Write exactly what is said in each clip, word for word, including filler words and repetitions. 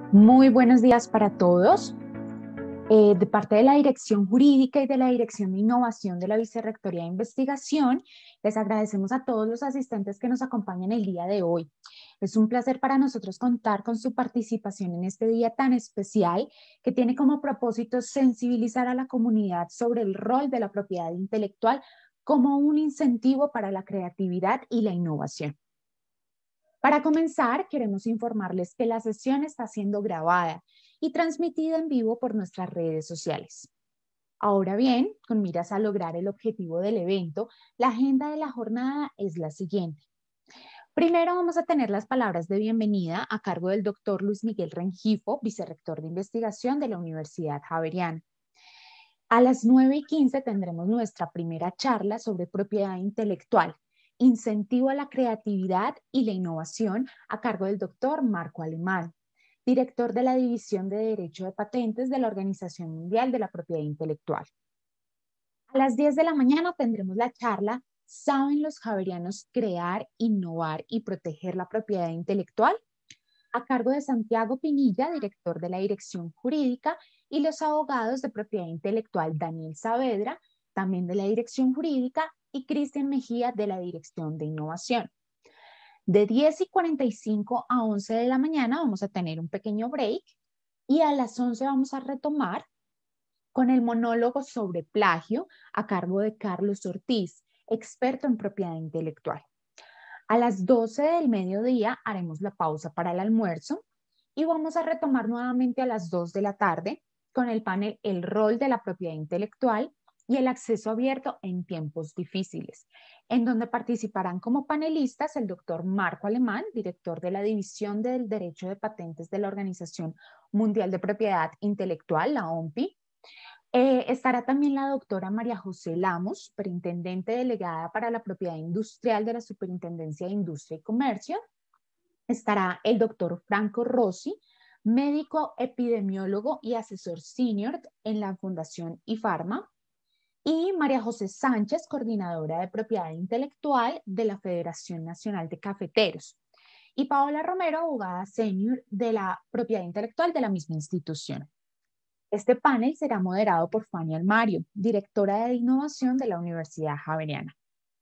Muy buenos días para todos. Eh, de parte de la Dirección Jurídica y de la Dirección de Innovación de la Vicerrectoría de Investigación, les agradecemos a todos los asistentes que nos acompañan el día de hoy. Es un placer para nosotros contar con su participación en este día tan especial que tiene como propósito sensibilizar a la comunidad sobre el rol de la propiedad intelectual como un incentivo para la creatividad y la innovación. Para comenzar, queremos informarles que la sesión está siendo grabada y transmitida en vivo por nuestras redes sociales. Ahora bien, con miras a lograr el objetivo del evento, la agenda de la jornada es la siguiente. Primero vamos a tener las palabras de bienvenida a cargo del doctor Luis Miguel Rengifo, vicerrector de investigación de la Universidad Javeriana. A las nueve y quince tendremos nuestra primera charla sobre propiedad intelectual, incentivo a la creatividad y la innovación a cargo del doctor Marco Alemán, director de la División de Derecho de Patentes de la Organización Mundial de la Propiedad Intelectual. A las diez de la mañana tendremos la charla ¿Saben los javerianos crear, innovar y proteger la propiedad intelectual? A cargo de Santiago Pinilla, director de la Dirección Jurídica, y los abogados de propiedad intelectual Daniel Saavedra, también de la Dirección Jurídica, y Cristian Mejía de la Dirección de Innovación. De diez y cuarenta y cinco a once de la mañana vamos a tener un pequeño break y a las once vamos a retomar con el monólogo sobre plagio a cargo de Carlos Ortiz, experto en propiedad intelectual. A las doce del mediodía haremos la pausa para el almuerzo y vamos a retomar nuevamente a las dos de la tarde con el panel El rol de la propiedad intelectual y el acceso abierto en tiempos difíciles, en donde participarán como panelistas el doctor Marco Alemán, director de la División del Derecho de Patentes de la Organización Mundial de Propiedad Intelectual, la O M P I. Eh, estará también la doctora María José Lamos, superintendente delegada para la propiedad industrial de la Superintendencia de Industria y Comercio. Estará el doctor Franco Rossi, médico epidemiólogo y asesor senior en la Fundación IFARMA. Y María José Sánchez, coordinadora de propiedad intelectual de la Federación Nacional de Cafeteros. Y Paola Romero, abogada senior de la propiedad intelectual de la misma institución. Este panel será moderado por Fanny Almario, directora de innovación de la Universidad Javeriana.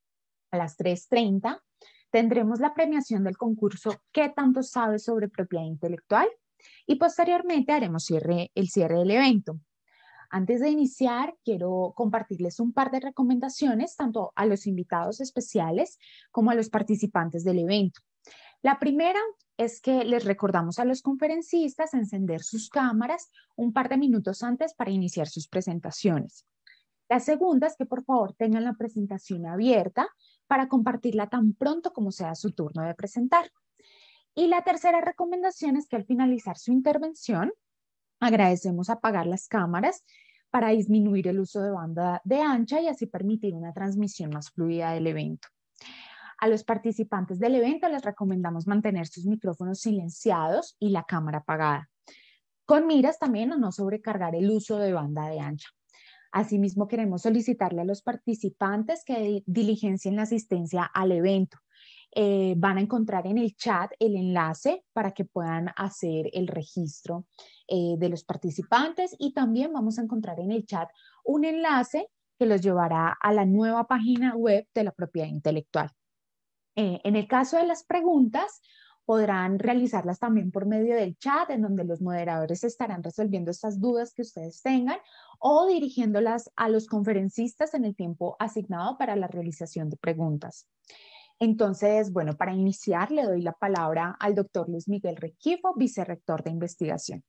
A las tres treinta tendremos la premiación del concurso ¿Qué tanto sabes sobre propiedad intelectual? Y posteriormente haremos cierre, el cierre del evento. Antes de iniciar, quiero compartirles un par de recomendaciones tanto a los invitados especiales como a los participantes del evento. La primera es que les recordamos a los conferencistas encender sus cámaras un par de minutos antes para iniciar sus presentaciones. La segunda es que por favor tengan la presentación abierta para compartirla tan pronto como sea su turno de presentar. Y la tercera recomendación es que al finalizar su intervención, agradecemos apagar las cámaras para disminuir el uso de banda de ancha y así permitir una transmisión más fluida del evento. A los participantes del evento les recomendamos mantener sus micrófonos silenciados y la cámara apagada, con miras también a no sobrecargar el uso de banda de ancha. Asimismo, queremos solicitarle a los participantes que diligencien la asistencia al evento. Eh, van a encontrar en el chat el enlace para que puedan hacer el registro eh, de los participantes y también vamos a encontrar en el chat un enlace que los llevará a la nueva página web de la propiedad intelectual. Eh, en el caso de las preguntas, podrán realizarlas también por medio del chat, en donde los moderadores estarán resolviendo estas dudas que ustedes tengan o dirigiéndolas a los conferencistas en el tiempo asignado para la realización de preguntas. Entonces, bueno, para iniciar le doy la palabra al doctor Luis Miguel Rengifo, vicerrector de investigación.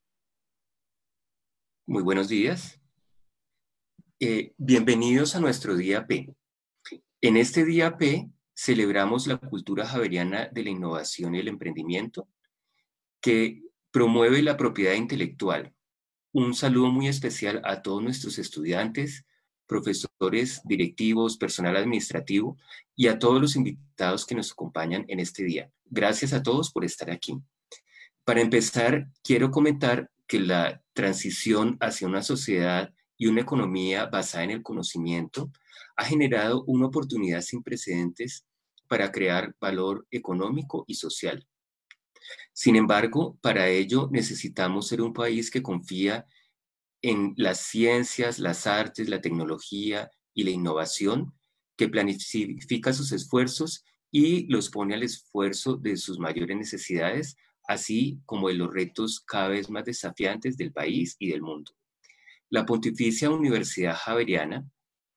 Muy buenos días. Eh, bienvenidos a nuestro día P. En este día P celebramos la cultura javeriana de la innovación y el emprendimiento que promueve la propiedad intelectual. Un saludo muy especial a todos nuestros estudiantes, profesores, directivos, personal administrativo y a todos los invitados que nos acompañan en este día. Gracias a todos por estar aquí. Para empezar, quiero comentar que la transición hacia una sociedad y una economía basada en el conocimiento ha generado una oportunidad sin precedentes para crear valor económico y social. Sin embargo, para ello necesitamos ser un país que confía en las ciencias, las artes, la tecnología y la innovación, que planifica sus esfuerzos y los pone al esfuerzo de sus mayores necesidades, así como de los retos cada vez más desafiantes del país y del mundo. La Pontificia Universidad Javeriana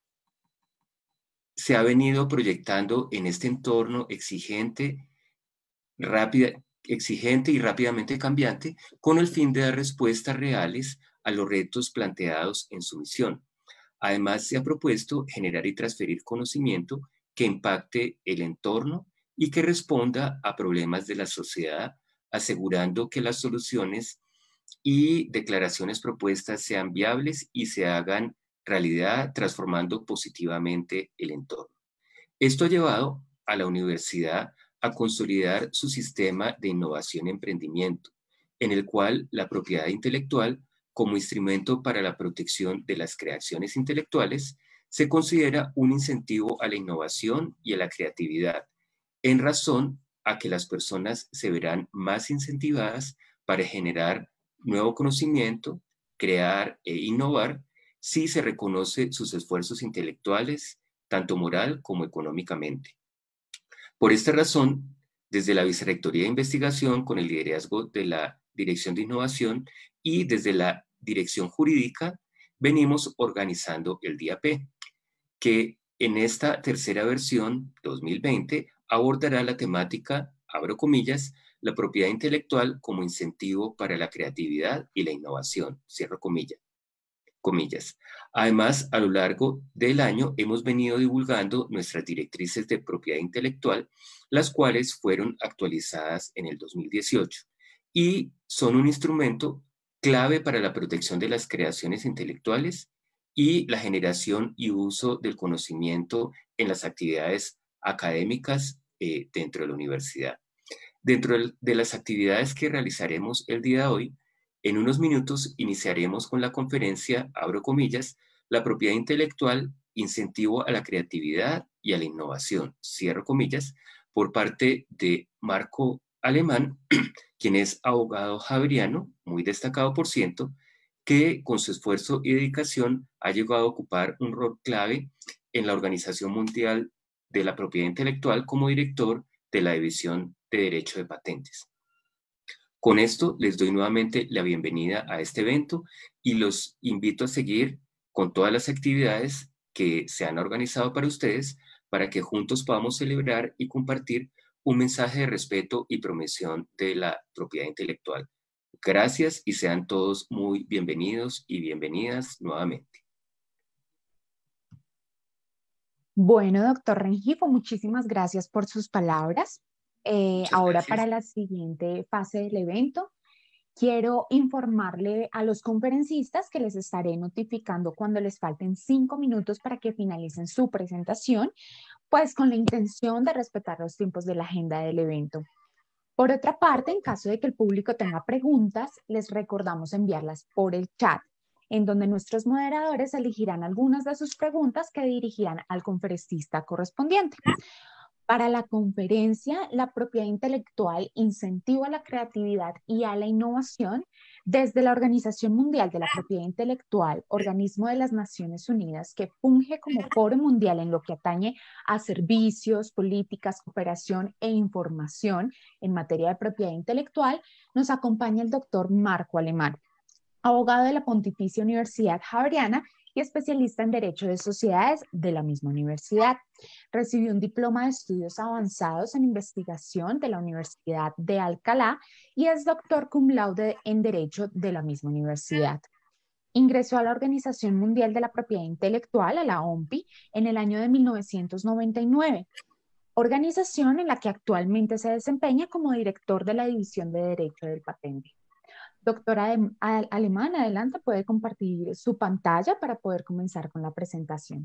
se ha venido proyectando en este entorno exigente, rápida, exigente y rápidamente cambiante, con el fin de dar respuestas reales a los retos planteados en su misión. Además, se ha propuesto generar y transferir conocimiento que impacte el entorno y que responda a problemas de la sociedad, asegurando que las soluciones y declaraciones propuestas sean viables y se hagan realidad, transformando positivamente el entorno. Esto ha llevado a la universidad a consolidar su sistema de innovación y emprendimiento, en el cual la propiedad intelectual, como instrumento para la protección de las creaciones intelectuales, se considera un incentivo a la innovación y a la creatividad, en razón a que las personas se verán más incentivadas para generar nuevo conocimiento, crear e innovar si se reconoce sus esfuerzos intelectuales, tanto moral como económicamente. Por esta razón, desde la Vicerrectoría de Investigación, con el liderazgo de la Dirección de Innovación y desde la Dirección Jurídica, venimos organizando el Día P, que en esta tercera versión, dos mil veinte, abordará la temática, abro comillas, la propiedad intelectual como incentivo para la creatividad y la innovación, cierro comillas. comillas. Además, a lo largo del año hemos venido divulgando nuestras directrices de propiedad intelectual, las cuales fueron actualizadas en el dos mil dieciocho y son un instrumento clave para la protección de las creaciones intelectuales y la generación y uso del conocimiento en las actividades académicas eh, dentro de la universidad. Dentro de las actividades que realizaremos el día de hoy, en unos minutos iniciaremos con la conferencia, abro comillas, la propiedad intelectual, incentivo a la creatividad y a la innovación, cierro comillas, por parte de Marco Alemán, quien es abogado javeriano, muy destacado por cierto, que con su esfuerzo y dedicación ha llegado a ocupar un rol clave en la Organización Mundial de la Propiedad Intelectual como director de la División de Derecho de Patentes. Con esto les doy nuevamente la bienvenida a este evento y los invito a seguir con todas las actividades que se han organizado para ustedes para que juntos podamos celebrar y compartir un mensaje de respeto y promoción de la propiedad intelectual. Gracias y sean todos muy bienvenidos y bienvenidas nuevamente. Bueno, doctor Rengifo, muchísimas gracias por sus palabras. Eh, ahora gracias. para la siguiente fase del evento, quiero informarle a los conferencistas que les estaré notificando cuando les falten cinco minutos para que finalicen su presentación, pues con la intención de respetar los tiempos de la agenda del evento. Por otra parte, en caso de que el público tenga preguntas, les recordamos enviarlas por el chat, en donde nuestros moderadores elegirán algunas de sus preguntas que dirigirán al conferencista correspondiente. Para la conferencia, la propiedad intelectual, incentivo a la creatividad y a la innovación, desde la Organización Mundial de la Propiedad Intelectual, organismo de las Naciones Unidas que funge como foro mundial en lo que atañe a servicios, políticas, cooperación e información en materia de propiedad intelectual, nos acompaña el doctor Marco Alemán, abogado de la Pontificia Universidad Javeriana y especialista en Derecho de Sociedades de la misma universidad. Recibió un diploma de estudios avanzados en investigación de la Universidad de Alcalá y es doctor cum laude en Derecho de la misma universidad. Ingresó a la Organización Mundial de la Propiedad Intelectual, a la O M P I, en el año de mil novecientos noventa y nueve, organización en la que actualmente se desempeña como director de la División de Derecho del Patente. Doctora Alemán, adelante, puede compartir su pantalla para poder comenzar con la presentación.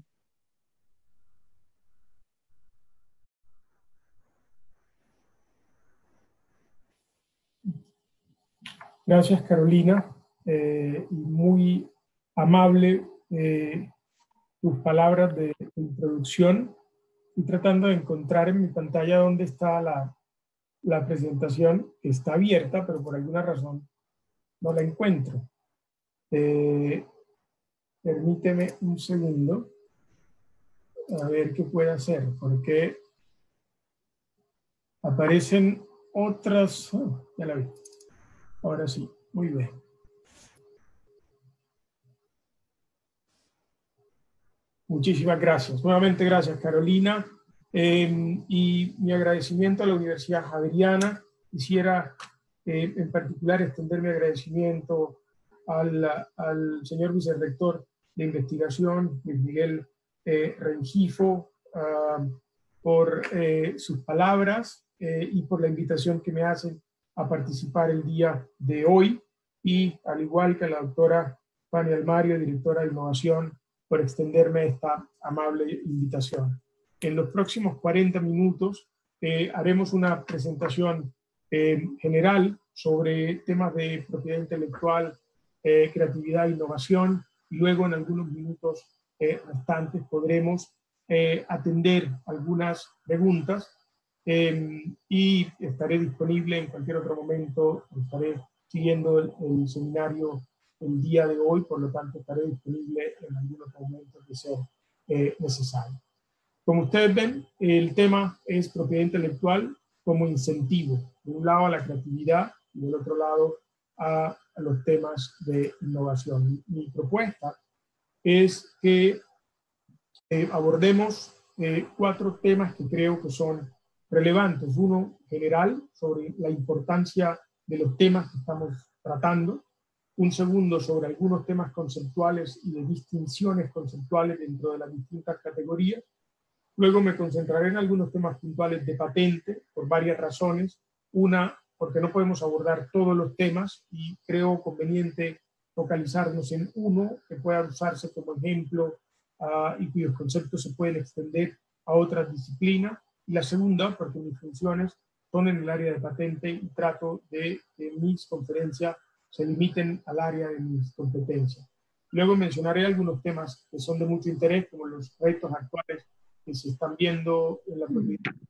Gracias, Carolina. Eh, muy amable eh, tus palabras de introducción. Estoy tratando de encontrar en mi pantalla dónde está la, la presentación está abierta, pero por alguna razón no la encuentro. Eh, permíteme un segundo a ver qué puedo hacer, porque aparecen otras... Oh, ya la vi. Ahora sí, muy bien. Muchísimas gracias. Nuevamente gracias, Carolina. Eh, y mi agradecimiento a la Universidad Javeriana. Quisiera eh, en particular extender mi agradecimiento al, al señor vicerrector de investigación, Luis Miguel eh, Rengifo, uh, por eh, sus palabras eh, y por la invitación que me hacen a participar el día de hoy, y al igual que a la doctora Fanny Almario, directora de Innovación, por extenderme esta amable invitación. En los próximos cuarenta minutos eh, haremos una presentación eh, general sobre temas de propiedad intelectual, eh, creatividad e innovación, y luego en algunos minutos eh, restantes podremos eh, atender algunas preguntas eh, y estaré disponible en cualquier otro momento. Estaré siguiendo el, el seminario el día de hoy, por lo tanto estaré disponible en algunos momentos de ser eh, necesario. Como ustedes ven, el tema es propiedad intelectual como incentivo, de un lado a la creatividad y del otro lado a, a los temas de innovación. Mi, mi propuesta es que eh, abordemos eh, cuatro temas que creo que son relevantes. Uno general, sobre la importancia de los temas que estamos tratando. Un segundo, sobre algunos temas conceptuales y de distinciones conceptuales dentro de las distintas categorías. Luego me concentraré en algunos temas puntuales de patente, por varias razones. Una, porque no podemos abordar todos los temas y creo conveniente focalizarnos en uno que pueda usarse como ejemplo uh, y cuyos conceptos se pueden extender a otras disciplinas. Y la segunda, porque mis funciones son en el área de patente y trato de que mis conferencias se limiten al área de mis competencias. Luego mencionaré algunos temas que son de mucho interés, como los retos actuales que se están viendo en la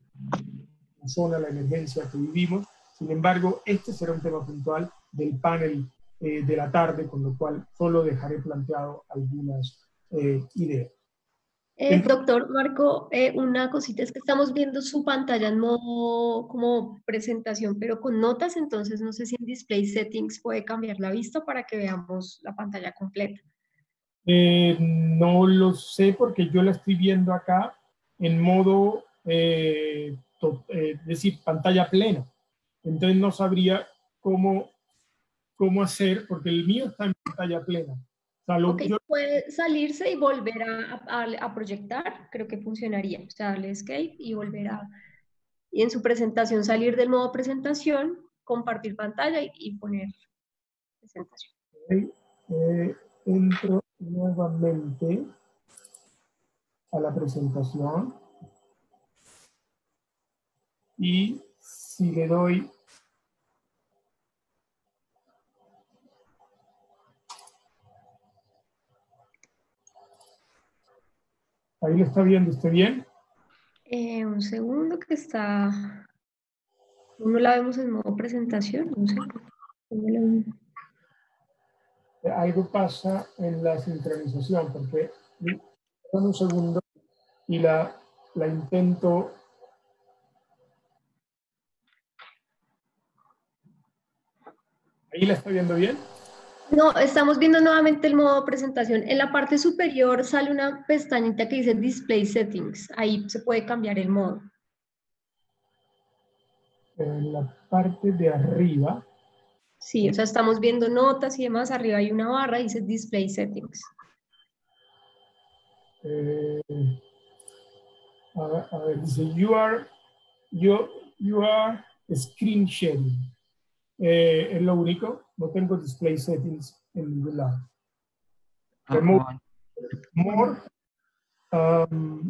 zona, la emergencia que vivimos. Sin embargo, este será un tema puntual del panel eh, de la tarde, con lo cual solo dejaré planteado algunas eh, ideas. Eh, Entonces, doctor Marco, eh, una cosita es que estamos viendo su pantalla en modo como presentación, pero con notas, entonces no sé si en Display Settings puede cambiar la vista para que veamos la pantalla completa. Eh, no lo sé porque yo la estoy viendo acá en modo, eh, to, eh, es decir, pantalla plena. Entonces no sabría cómo, cómo hacer, porque el mío está en pantalla plena. O sea, lo, okay, yo... puede salirse y volver a, a, a proyectar, creo que funcionaría. O sea, darle escape y volver a... Y en su presentación salir del modo presentación, compartir pantalla y, y poner presentación. Okay. Eh, entro nuevamente a la presentación y si le doy ¿ahí lo está viendo usted bien? Eh, un segundo que está... ¿No la vemos en modo presentación? No sé. Algo pasa en la sincronización, porque un segundo y la, la intento. ¿Ahí la está viendo bien? No, estamos viendo nuevamente el modo presentación. En la parte superior sale una pestañita que dice Display Settings. Ahí se puede cambiar el modo. En la parte de arriba. Sí, o sea, estamos viendo notas y demás. Arriba hay una barra y dice Display Settings. Eh, a, ver, a ver, dice you are, you, you are screen sharing. Eh, es lo único. No tengo Display Settings en ningún lado. Uh-huh. More, more um,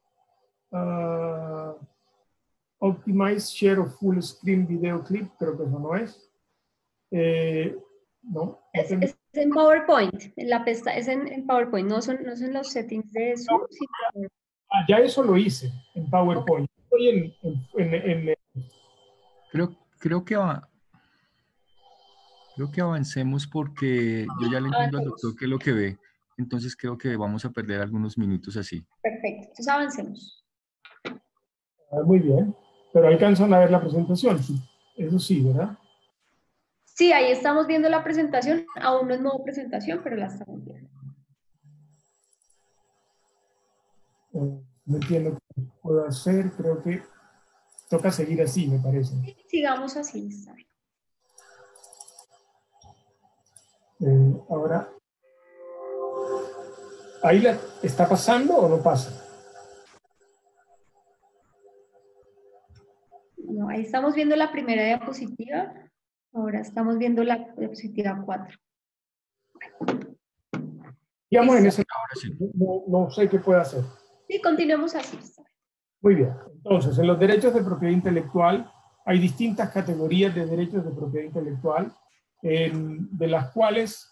uh, optimize share of full screen video clip, creo que eso no es. Eh, no. Es, es en PowerPoint, en la pesta, es en, en PowerPoint, no son, no son los settings de Zoom. No, sino... ah, ya eso lo hice en PowerPoint. Okay. Estoy en, en, en, en, Creo, creo que va, creo que avancemos porque yo ya le entiendo al doctor qué es lo que ve. Entonces creo que vamos a perder algunos minutos así. Perfecto, entonces avancemos. Ah, muy bien, pero alcanzan a ver la presentación, sí. Eso sí, ¿verdad? Sí, ahí estamos viendo la presentación, aún no es modo presentación, pero la estamos viendo. Eh, no entiendo qué puedo hacer, creo que toca seguir así, me parece. Sí, sigamos así, está bien. Eh, ahora, ¿ahí la está pasando o no pasa? No, ahí estamos viendo la primera diapositiva, ahora estamos viendo la diapositiva cuatro. Digamos, en Listo. ese Ahora sí. no, no sé qué puedo hacer. Sí, continuemos así. Está bien. Muy bien. Entonces, en los derechos de propiedad intelectual hay distintas categorías de derechos de propiedad intelectual, eh, de las cuales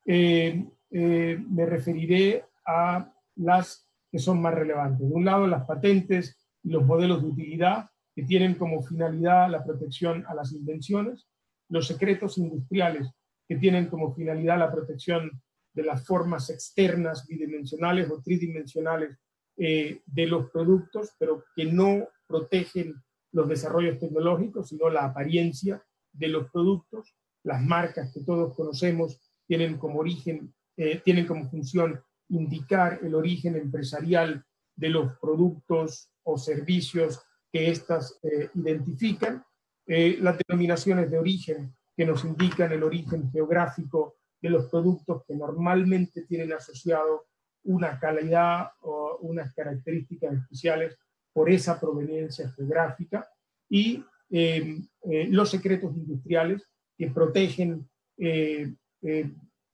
eh, eh, me referiré a las que son más relevantes. De un lado, las patentes y los modelos de utilidad, que tienen como finalidad la protección a las invenciones; los secretos industriales, que tienen como finalidad la protección de las formas externas, bidimensionales o tridimensionales eh, de los productos, pero que no protegen los desarrollos tecnológicos, sino la apariencia de los productos. Las marcas que todos conocemos tienen como origen, eh, tienen como función indicar el origen empresarial de los productos o servicios que éstas eh, identifican. Eh, las denominaciones de origen, que nos indican el origen geográfico de los productos, que normalmente tienen asociado una calidad o unas características especiales por esa proveniencia geográfica; y eh, eh, los secretos industriales, que protegen, eh, eh,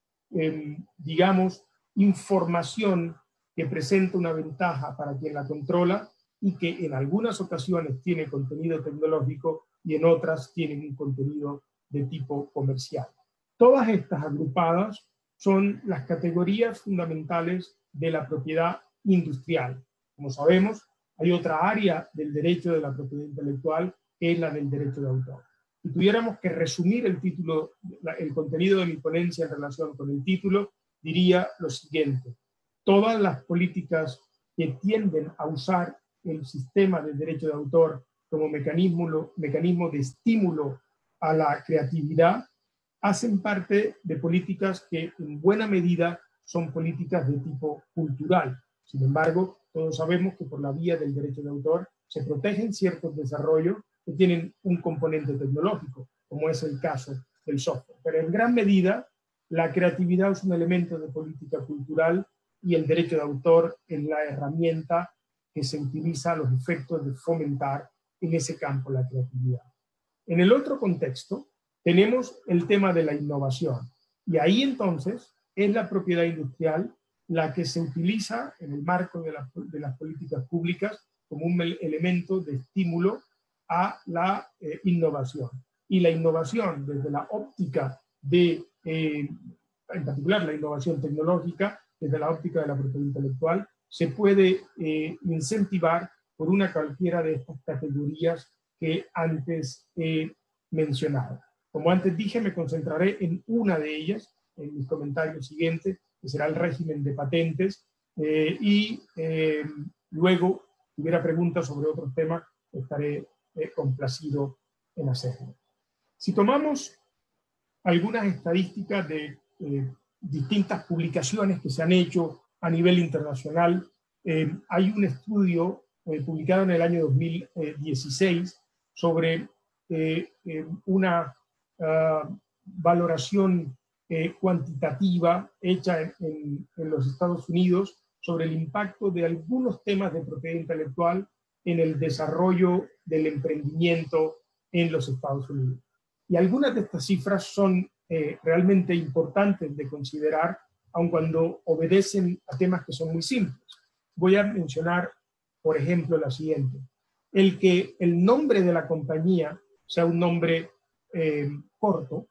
eh, digamos, información que presenta una ventaja para quien la controla y que en algunas ocasiones tiene contenido tecnológico y en otras tienen un contenido de tipo comercial. Todas estas agrupadas son las categorías fundamentales de la propiedad industrial. Como sabemos, hay otra área del derecho de la propiedad intelectual, que es la del derecho de autor. Si tuviéramos que resumir el título, el contenido de mi ponencia en relación con el título, diría lo siguiente: todas las políticas que tienden a usar el sistema del derecho de autor como mecanismo, mecanismo de estímulo a la creatividad hacen parte de políticas que en buena medida son políticas de tipo cultural. Sin embargo, todos sabemos que por la vía del derecho de autor se protegen ciertos desarrollos que tienen un componente tecnológico, como es el caso del software. Pero en gran medida, la creatividad es un elemento de política cultural y el derecho de autor es la herramienta que se utiliza a los efectos de fomentar en ese campo la creatividad. En el otro contexto, tenemos el tema de la innovación. Y ahí entonces es la propiedad industrial la que se utiliza en el marco de, la, de las políticas públicas como un elemento de estímulo a la eh, innovación. Y la innovación desde la óptica de, eh, en particular la innovación tecnológica, desde la óptica de la propiedad intelectual, se puede eh, incentivar por una cualquiera de estas categorías que antes he mencionado. Como antes dije, me concentraré en una de ellas, en mis comentarios siguientes, que será el régimen de patentes, eh, y eh, luego, si hubiera preguntas sobre otros temas, estaré eh, complacido en hacerlo. Si tomamos algunas estadísticas de eh, distintas publicaciones que se han hecho a nivel internacional, eh, hay un estudio eh, publicado en el año dos mil dieciséis sobre eh, eh, una uh, valoración eh, cuantitativa hecha en, en, en los Estados Unidos sobre el impacto de algunos temas de propiedad intelectual en el desarrollo del emprendimiento en los Estados Unidos. Y algunas de estas cifras son eh, realmente importantes de considerar, aun cuando obedecen a temas que son muy simples. Voy a mencionar, por ejemplo, la siguiente: el que el nombre de la compañía sea un nombre eh, corto,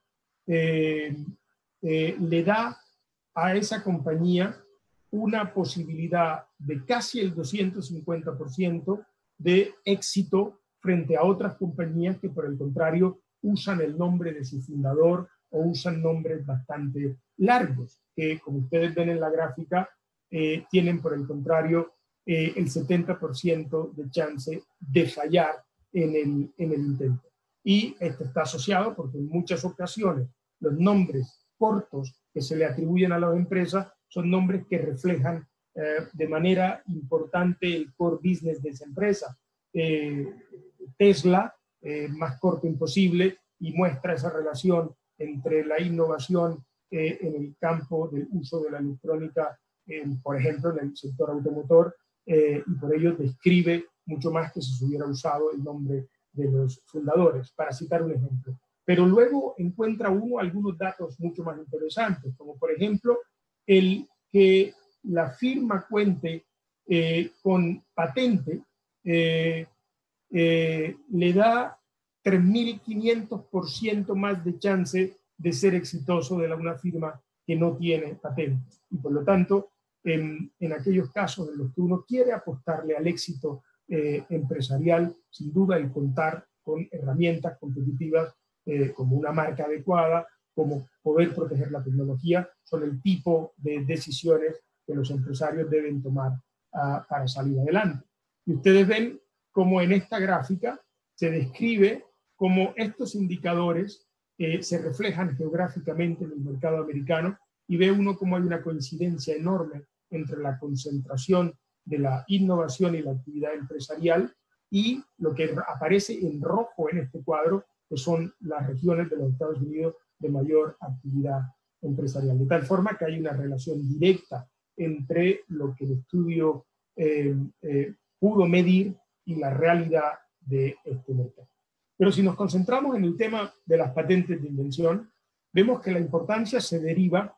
eh, eh, le da a esa compañía una posibilidad de casi el doscientos cincuenta por ciento de éxito frente a otras compañías que por el contrario usan el nombre de su fundador o usan nombres bastante largos, que como ustedes ven en la gráfica, eh, tienen por el contrario eh, el setenta por ciento de chance de fallar en el, en el intento. Y esto está asociado porque en muchas ocasiones los nombres cortos que se le atribuyen a las empresas son nombres que reflejan eh, de manera importante el core business de esa empresa. Eh, Tesla, eh, más corto imposible, y muestra esa relación entre la innovación eh, en el campo del uso de la electrónica, eh, por ejemplo, en el sector automotor, eh, y por ello describe mucho más que si se hubiera usado el nombre de los fundadores, para citar un ejemplo. Pero luego encuentra uno algunos datos mucho más interesantes, como por ejemplo el que la firma cuente eh, con patente eh, eh, le da tres mil quinientos por ciento más de chance de ser exitoso de la, una firma que no tiene patente. Y por lo tanto, en, en aquellos casos en los que uno quiere apostarle al éxito eh, empresarial, sin duda el contar con herramientas competitivas eh, como una marca adecuada, como poder proteger la tecnología, son el tipo de decisiones que los empresarios deben tomar uh, para salir adelante. Y ustedes ven cómo en esta gráfica se describe cómo estos indicadores eh, se reflejan geográficamente en el mercado americano, y ve uno cómo hay una coincidencia enorme entre la concentración de la innovación y la actividad empresarial y lo que aparece en rojo en este cuadro, que son las regiones de los Estados Unidos de mayor actividad empresarial. De tal forma que hay una relación directa entre lo que el estudio eh, eh, pudo medir y la realidad de este mercado. Pero si nos concentramos en el tema de las patentes de invención, vemos que la importancia se deriva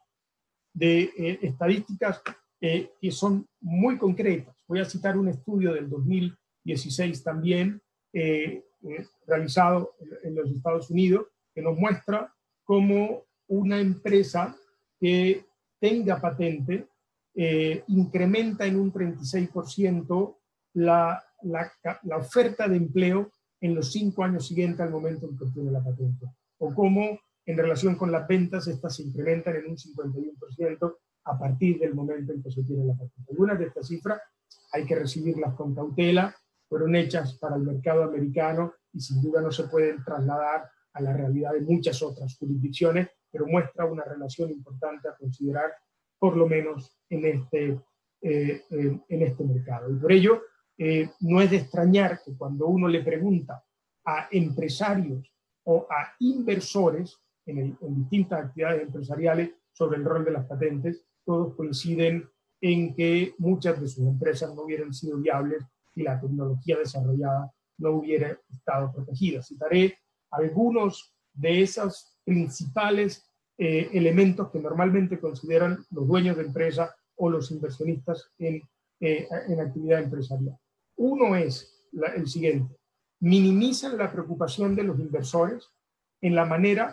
de eh, estadísticas eh, que son muy concretas. Voy a citar un estudio del dos mil dieciséis también, eh, eh, realizado en, en los Estados Unidos, que nos muestra cómo una empresa que tenga patente eh, incrementa en un treinta y seis por ciento la, la, la oferta de empleo en los cinco años siguientes al momento en que obtiene la patente. O cómo en relación con las ventas, estas se incrementan en un cincuenta y uno por ciento a partir del momento en que se obtiene la patente. Algunas de estas cifras hay que recibirlas con cautela, fueron hechas para el mercado americano y sin duda no se pueden trasladar a la realidad de muchas otras jurisdicciones, pero muestra una relación importante a considerar, por lo menos en este, eh, en, en este mercado. Y por ello, eh, no es de extrañar que cuando uno le pregunta a empresarios o a inversores en, el, en distintas actividades empresariales sobre el rol de las patentes, todos coinciden en que muchas de sus empresas no hubieran sido viables si la tecnología desarrollada no hubiera estado protegida. Citaré algunos de esos principales eh, elementos que normalmente consideran los dueños de empresa o los inversionistas en, eh, en actividad empresarial. Uno es la, el siguiente: minimizan la preocupación de los inversores en la manera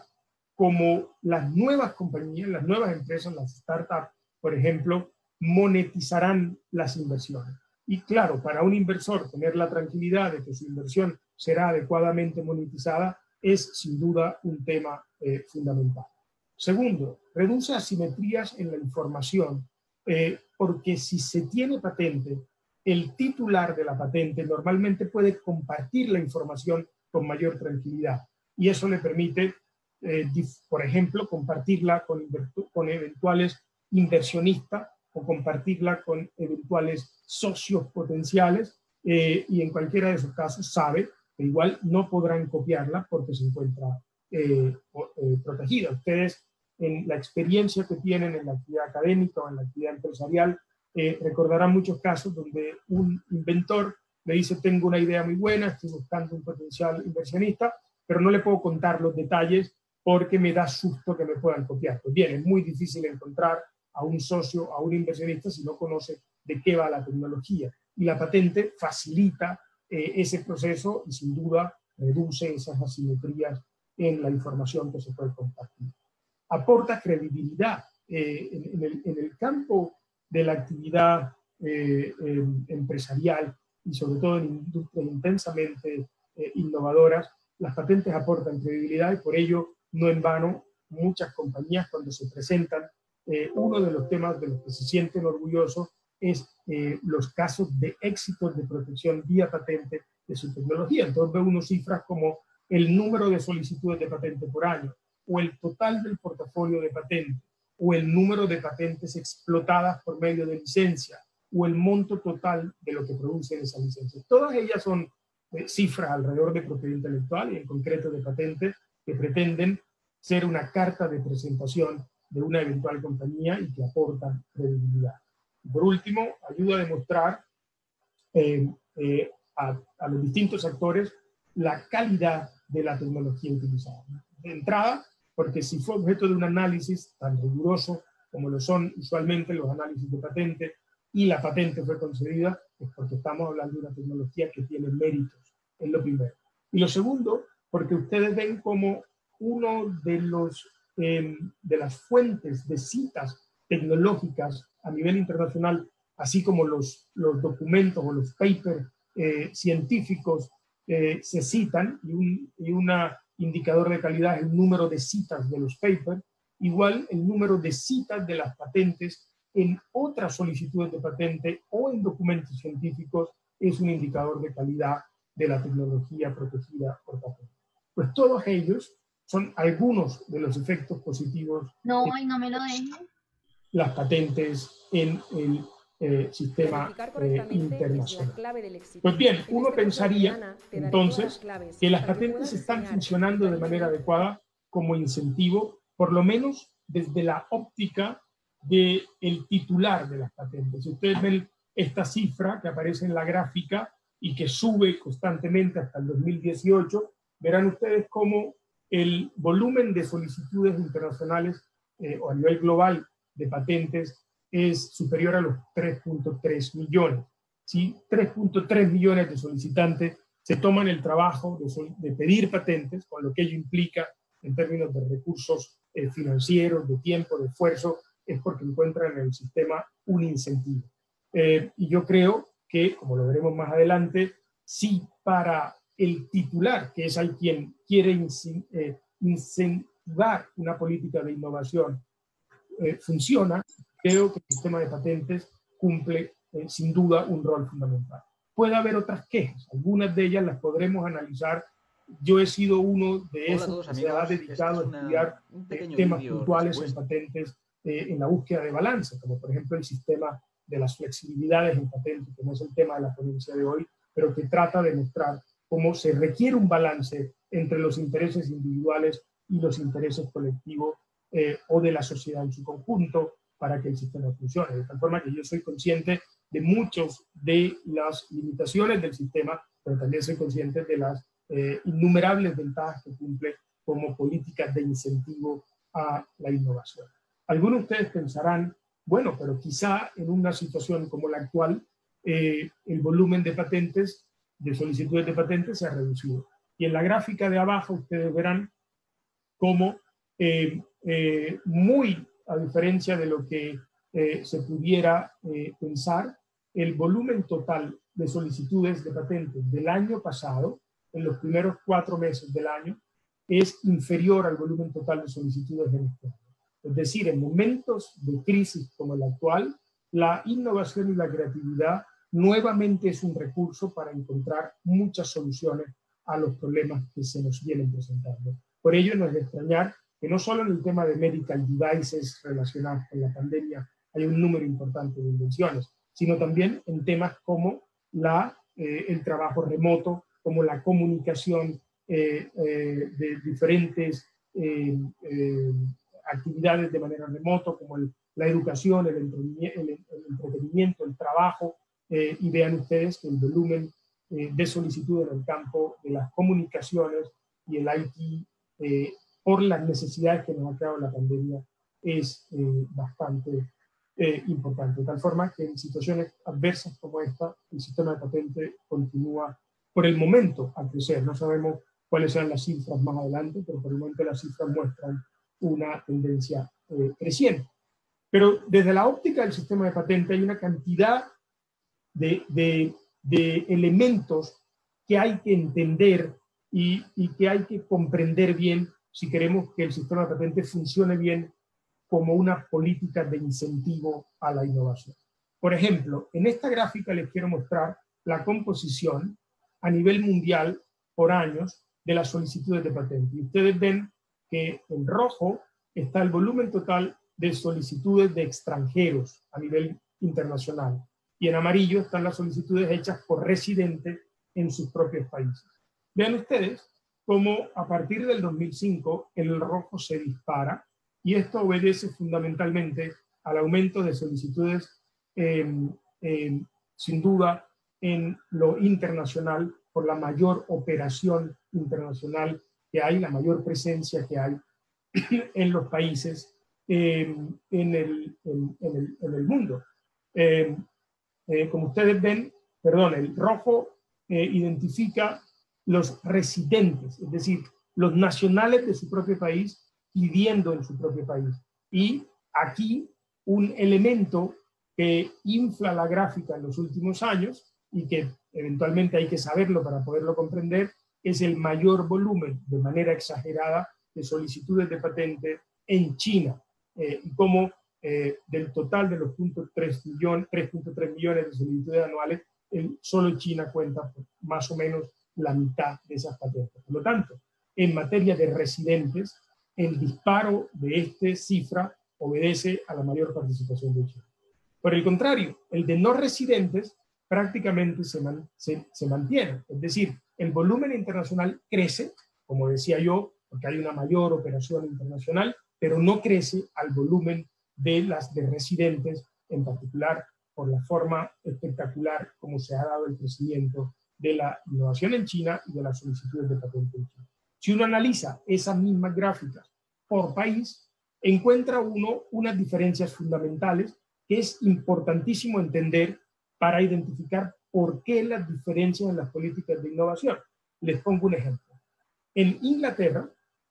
como las nuevas compañías, las nuevas empresas, las startups, por ejemplo, monetizarán las inversiones. Y claro, para un inversor tener la tranquilidad de que su inversión será adecuadamente monetizada es sin duda un tema eh, fundamental. Segundo, reduce asimetrías en la información, eh, porque si se tiene patente, el titular de la patente normalmente puede compartir la información con mayor tranquilidad y eso le permite, eh, por ejemplo, compartirla con, con eventuales inversionistas o compartirla con eventuales socios potenciales eh, y en cualquiera de esos casos sabe que igual no podrán copiarla porque se encuentra eh, eh, protegida. Ustedes, en la experiencia que tienen en la actividad académica o en la actividad empresarial, eh, recordarán muchos casos donde un inventor le dice: tengo una idea muy buena, estoy buscando un potencial inversionista, pero no le puedo contar los detalles porque me da susto que me puedan copiar. Pues bien, es muy difícil encontrar a un socio, a un inversionista, si no conoce de qué va la tecnología. Y la patente facilita eh, ese proceso y sin duda reduce esas asimetrías en la información que se puede compartir. Aporta credibilidad eh, en, en, el, en el campo de la actividad eh, eh, empresarial y sobre todo en industrias intensamente eh, innovadoras. Las patentes aportan credibilidad y por ello, no en vano, muchas compañías cuando se presentan, eh, uno de los temas de los que se sienten orgullosos es eh, los casos de éxitos de protección vía patente de su tecnología. Entonces ve uno cifras como el número de solicitudes de patente por año, o el total del portafolio de patentes, o el número de patentes explotadas por medio de licencia, o el monto total de lo que produce esa licencia. Todas ellas son eh, cifras alrededor de propiedad intelectual y en concreto de patentes que pretenden ser una carta de presentación de una eventual compañía y que aportan credibilidad. Y por último, ayuda a demostrar eh, eh, a, a los distintos actores la calidad de la tecnología utilizada. De entrada, porque si fue objeto de un análisis tan riguroso como lo son usualmente los análisis de patente y la patente fue concedida, es porque estamos hablando de una tecnología que tiene méritos, es lo primero. Y lo segundo, porque ustedes ven como uno de, los, eh, de las fuentes de citas tecnológicas a nivel internacional, así como los, los documentos o los papers eh, científicos eh, se citan, y un y una indicador de calidad es el número de citas de los papers, igual el número de citas de las patentes en otras solicitudes de patente o en documentos científicos es un indicador de calidad de la tecnología protegida por patente. Pues todos ellos son algunos de los efectos positivos No, de y no me lo dejen. las patentes en el eh, sistema eh, internacional. Pues bien, uno pensaría entonces que las patentes están funcionando de manera adecuada como incentivo, por lo menos desde la óptica del titular de las patentes. Si ustedes ven esta cifra que aparece en la gráfica y que sube constantemente hasta el dos mil dieciocho, verán ustedes cómo el volumen de solicitudes internacionales eh, o a nivel global de patentes es superior a los tres punto tres millones. ¿Sí? tres punto tres millones de solicitantes se toman el trabajo de, de pedir patentes, con lo que ello implica en términos de recursos eh, financieros, de tiempo, de esfuerzo, es porque encuentran en el sistema un incentivo. Eh, y yo creo que, como lo veremos más adelante, si para el titular, que es al quien quiere eh, incentivar una política de innovación, eh, funciona, creo que el sistema de patentes cumple eh, sin duda un rol fundamental. Puede haber otras quejas, algunas de ellas las podremos analizar. Yo he sido uno de esos todos, que amigos, se ha dedicado es a estudiar una, eh, temas puntuales en patentes eh, en la búsqueda de balance, como por ejemplo el sistema de las flexibilidades en patentes, que no es el tema de la ponencia de hoy, pero que trata de mostrar cómo se requiere un balance entre los intereses individuales y los intereses colectivos eh, o de la sociedad en su conjunto para que el sistema funcione. De tal forma que yo soy consciente de muchas de las limitaciones del sistema, pero también soy consciente de las eh, innumerables ventajas que cumple como políticas de incentivo a la innovación. Algunos de ustedes pensarán, bueno, pero quizá en una situación como la actual, eh, el volumen de patentes, de solicitudes de patentes se ha reducido. Y en la gráfica de abajo ustedes verán cómo eh, eh, muy a diferencia de lo que eh, se pudiera eh, pensar, el volumen total de solicitudes de patentes del año pasado, en los primeros cuatro meses del año, es inferior al volumen total de solicitudes de este año. Es decir, en momentos de crisis como el actual, la innovación y la creatividad nuevamente es un recurso para encontrar muchas soluciones a los problemas que se nos vienen presentando. Por ello, no es de extrañar que no solo en el tema de medical devices relacionados con la pandemia hay un número importante de invenciones, sino también en temas como la, eh, el trabajo remoto, como la comunicación eh, eh, de diferentes eh, eh, actividades de manera remoto, como el, la educación, el, el, el entretenimiento, el trabajo, eh, y vean ustedes que el volumen eh, de solicitud en el campo de las comunicaciones y el I T, eh, por las necesidades que nos ha creado la pandemia, es eh, bastante eh, importante. De tal forma que en situaciones adversas como esta, el sistema de patente continúa por el momento a crecer. No sabemos cuáles serán las cifras más adelante, pero por el momento las cifras muestran una tendencia eh, creciente. Pero desde la óptica del sistema de patente hay una cantidad de, de, de elementos que hay que entender y, y que hay que comprender bien si queremos que el sistema de patentes funcione bien como una política de incentivo a la innovación. Por ejemplo, en esta gráfica les quiero mostrar la composición a nivel mundial por años de las solicitudes de patente. Y ustedes ven que en rojo está el volumen total de solicitudes de extranjeros a nivel internacional. Y en amarillo están las solicitudes hechas por residentes en sus propios países. Vean ustedes cómo a partir del dos mil cinco el rojo se dispara, y esto obedece fundamentalmente al aumento de solicitudes, eh, eh, sin duda, en lo internacional, por la mayor operación internacional que hay, la mayor presencia que hay en los países, eh, en, el, en, en, el, en el mundo. Eh, eh, como ustedes ven, perdón, el rojo eh, identifica los residentes, es decir, los nacionales de su propio país viviendo en su propio país. Y aquí un elemento que infla la gráfica en los últimos años y que eventualmente hay que saberlo para poderlo comprender, es el mayor volumen, de manera exagerada, de solicitudes de patente en China. Eh, y como eh, del total de los tres punto tres millones, tres punto tres millones de solicitudes anuales, el, solo China cuenta por más o menos la mitad de esas patentes. Por lo tanto, en materia de residentes, el disparo de esta cifra obedece a la mayor participación de China. Por el contrario, el de no residentes prácticamente se, man, se, se mantiene. Es decir, el volumen internacional crece, como decía yo, porque hay una mayor operación internacional, pero no crece al volumen de las de residentes, en particular por la forma espectacular como se ha dado el crecimiento de la innovación en China y de las solicitudes de patente en China. Si uno analiza esas mismas gráficas por país, encuentra uno unas diferencias fundamentales que es importantísimo entender para identificar por qué las diferencias en las políticas de innovación. Les pongo un ejemplo. En Inglaterra,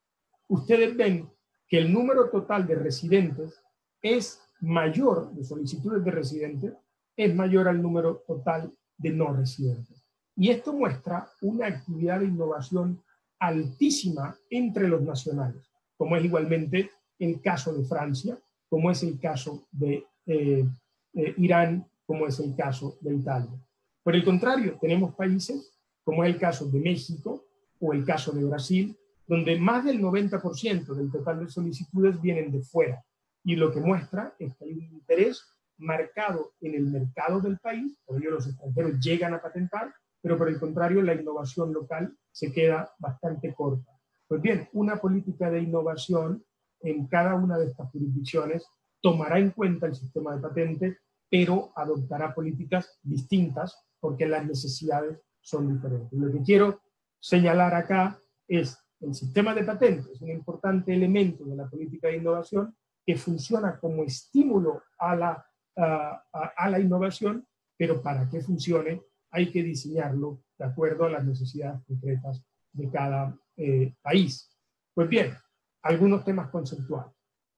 ustedes ven que el número total de residentes es mayor, de solicitudes de residentes, es mayor al número total de no residentes. Y esto muestra una actividad de innovación altísima entre los nacionales, como es igualmente el caso de Francia, como es el caso de eh, eh, Irán, como es el caso de Italia. Por el contrario, tenemos países, como es el caso de México o el caso de Brasil, donde más del noventa por ciento del total de solicitudes vienen de fuera. Y lo que muestra es que hay un interés marcado en el mercado del país, por ello los extranjeros llegan a patentar, pero por el contrario la innovación local se queda bastante corta. Pues bien, una política de innovación en cada una de estas jurisdicciones tomará en cuenta el sistema de patente, pero adoptará políticas distintas porque las necesidades son diferentes. Lo que quiero señalar acá es el sistema de patente, es un importante elemento de la política de innovación que funciona como estímulo a la, a, a, a la innovación, pero para que funcione hay que diseñarlo de acuerdo a las necesidades concretas de cada eh, país. Pues bien, algunos temas conceptuales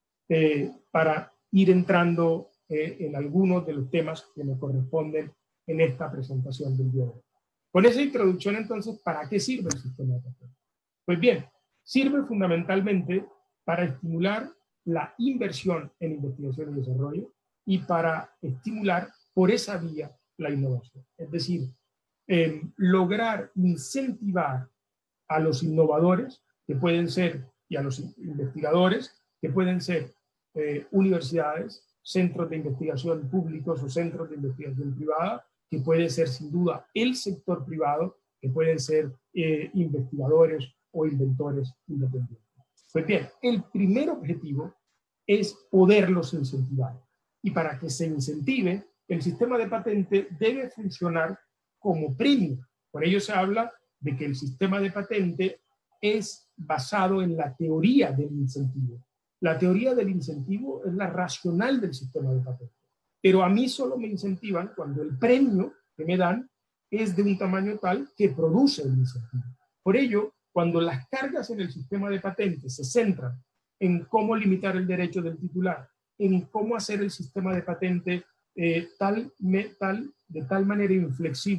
eh, para ir entrando eh, en algunos de los temas que me corresponden en esta presentación del día de hoy. Con esa introducción, entonces, ¿para qué sirve el sistema de patentes? Pues bien, sirve fundamentalmente para estimular la inversión en investigación y desarrollo y para estimular por esa vía la innovación. Es decir, eh, lograr incentivar a los innovadores, que pueden ser, y a los investigadores, que pueden ser eh, universidades, centros de investigación públicos o centros de investigación privada, que puede ser sin duda el sector privado, que pueden ser eh, investigadores o inventores independientes. Pues bien, el primer objetivo es poderlos incentivar. Y para que se incentive, el sistema de patente debe funcionar como premio. Por ello se habla de que el sistema de patente es basado en la teoría del incentivo. La teoría del incentivo es la racional del sistema de patente. Pero a mí solo me incentivan cuando el premio que me dan es de un tamaño tal que produce el incentivo. Por ello, cuando las cargas en el sistema de patentes se centran en cómo limitar el derecho del titular, en cómo hacer el sistema de patente eh, tal, me, tal, de tal manera inflexible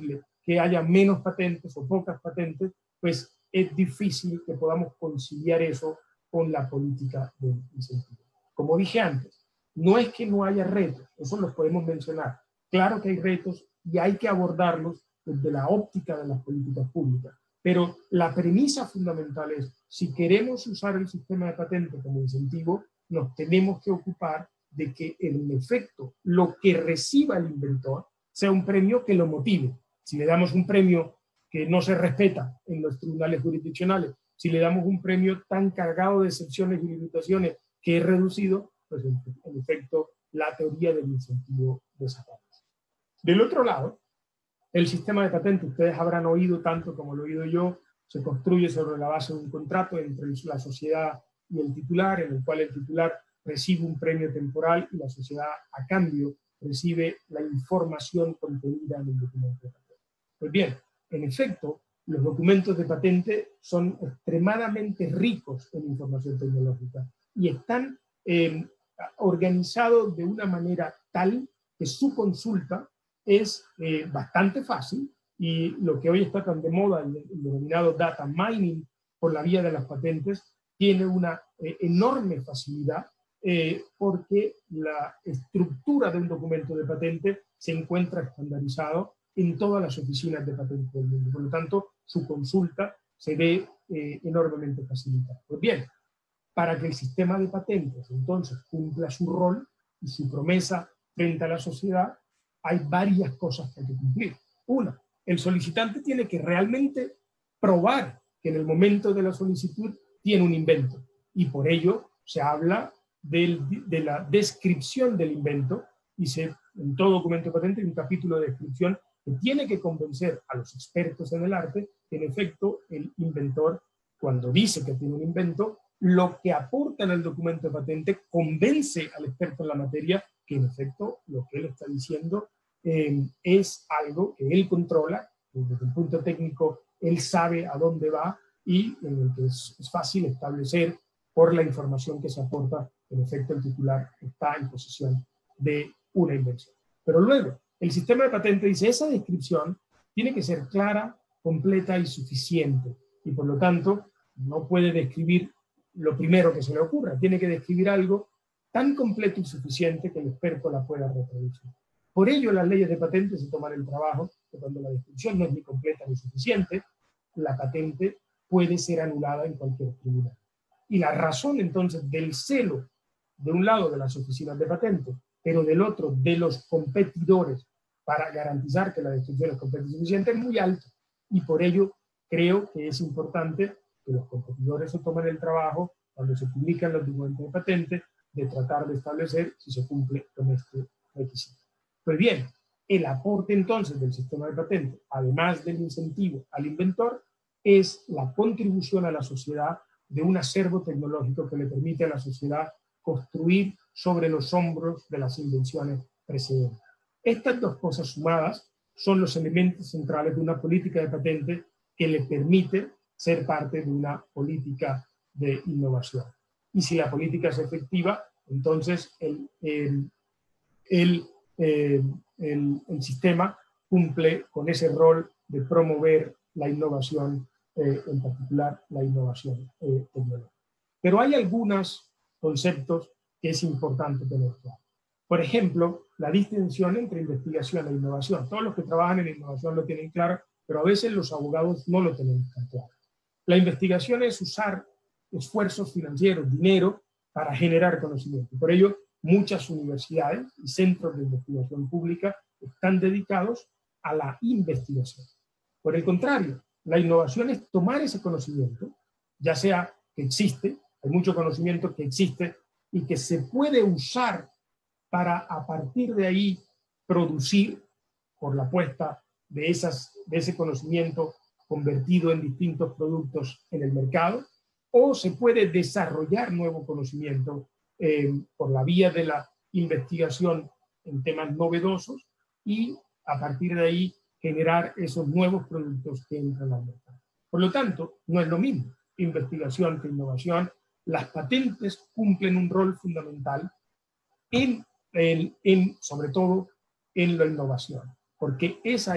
que haya menos patentes o pocas patentes, pues es difícil que podamos conciliar eso con la política del incentivo. Como dije antes, no es que no haya retos, eso los podemos mencionar. Claro que hay retos y hay que abordarlos desde la óptica de las políticas públicas. Pero la premisa fundamental es, si queremos usar el sistema de patentes como incentivo, nos tenemos que ocupar de que en efecto lo que reciba el inventor sea un premio que lo motive. Si le damos un premio que no se respeta en los tribunales jurisdiccionales, si le damos un premio tan cargado de excepciones y limitaciones que es reducido, pues en, en efecto la teoría del incentivo desaparece. Del otro lado, el sistema de patentes, ustedes habrán oído tanto como lo he oído yo, se construye sobre la base de un contrato entre la sociedad y el titular, en el cual el titular recibe un premio temporal y la sociedad a cambio recibe la información contenida en el documento de patente. Pues bien, en efecto, los documentos de patente son extremadamente ricos en información tecnológica y están eh, organizados de una manera tal que su consulta es eh, bastante fácil, y lo que hoy está tan de moda, el, el denominado data mining por la vía de las patentes, tiene una eh, enorme facilidad eh, porque la estructura de un documento de patente se encuentra estandarizado en todas las oficinas de patentes del mundo. Por lo tanto, su consulta se ve eh, enormemente facilitada. Pues bien, para que el sistema de patentes entonces cumpla su rol y su promesa frente a la sociedad, hay varias cosas que hay que cumplir. Una, el solicitante tiene que realmente probar que en el momento de la solicitud tiene un invento, y por ello se habla del, de la descripción del invento, y se, en todo documento de patente hay un capítulo de descripción que tiene que convencer a los expertos en el arte que en efecto el inventor, cuando dice que tiene un invento, lo que aporta en el documento de patente convence al experto en la materia que en efecto lo que él está diciendo eh, es algo que él controla, que desde el punto técnico él sabe a dónde va, y en el que es, es fácil establecer por la información que se aporta, en efecto el titular está en posesión de una invención. Pero luego, el sistema de patente dice, esa descripción tiene que ser clara, completa y suficiente, y por lo tanto no puede describir lo primero que se le ocurra, tiene que describir algo tan completo y suficiente que el experto la pueda reproducir. Por ello, las leyes de patentes se toman el trabajo que cuando la descripción no es ni completa ni suficiente, la patente puede ser anulada en cualquier tribunal. Y la razón entonces del celo, de un lado de las oficinas de patentes, pero del otro de los competidores, para garantizar que la descripción es completa y suficiente, es muy alta. Y por ello creo que es importante que los competidores se tomen el trabajo, cuando se publican los documentos de patente, de tratar de establecer si se cumple con este requisito. Pues bien, el aporte entonces del sistema de patente, además del incentivo al inventor, es la contribución a la sociedad de un acervo tecnológico que le permite a la sociedad construir sobre los hombros de las invenciones precedentes. Estas dos cosas sumadas son los elementos centrales de una política de patente que le permite ser parte de una política de innovación. Y si la política es efectiva, entonces el, el, el, eh, el, el sistema cumple con ese rol de promover la innovación, eh, en particular la innovación eh, tecnológica. Pero hay algunos conceptos que es importante tener claro. Por ejemplo, la distinción entre investigación e innovación. Todos los que trabajan en innovación lo tienen claro, pero a veces los abogados no lo tenemos tan claro. La investigación es usar esfuerzos financieros, dinero, para generar conocimiento. Por ello, muchas universidades y centros de investigación pública están dedicados a la investigación. Por el contrario, la innovación es tomar ese conocimiento, ya sea que existe, hay mucho conocimiento que existe y que se puede usar para a partir de ahí producir, por la puesta de, esas, de ese conocimiento convertido en distintos productos en el mercado, o se puede desarrollar nuevo conocimiento eh, por la vía de la investigación en temas novedosos y a partir de ahí generar esos nuevos productos que entran al mercado. Por lo tanto, no es lo mismo investigación que innovación. Las patentes cumplen un rol fundamental en, en, en sobre todo en la innovación, porque es ahí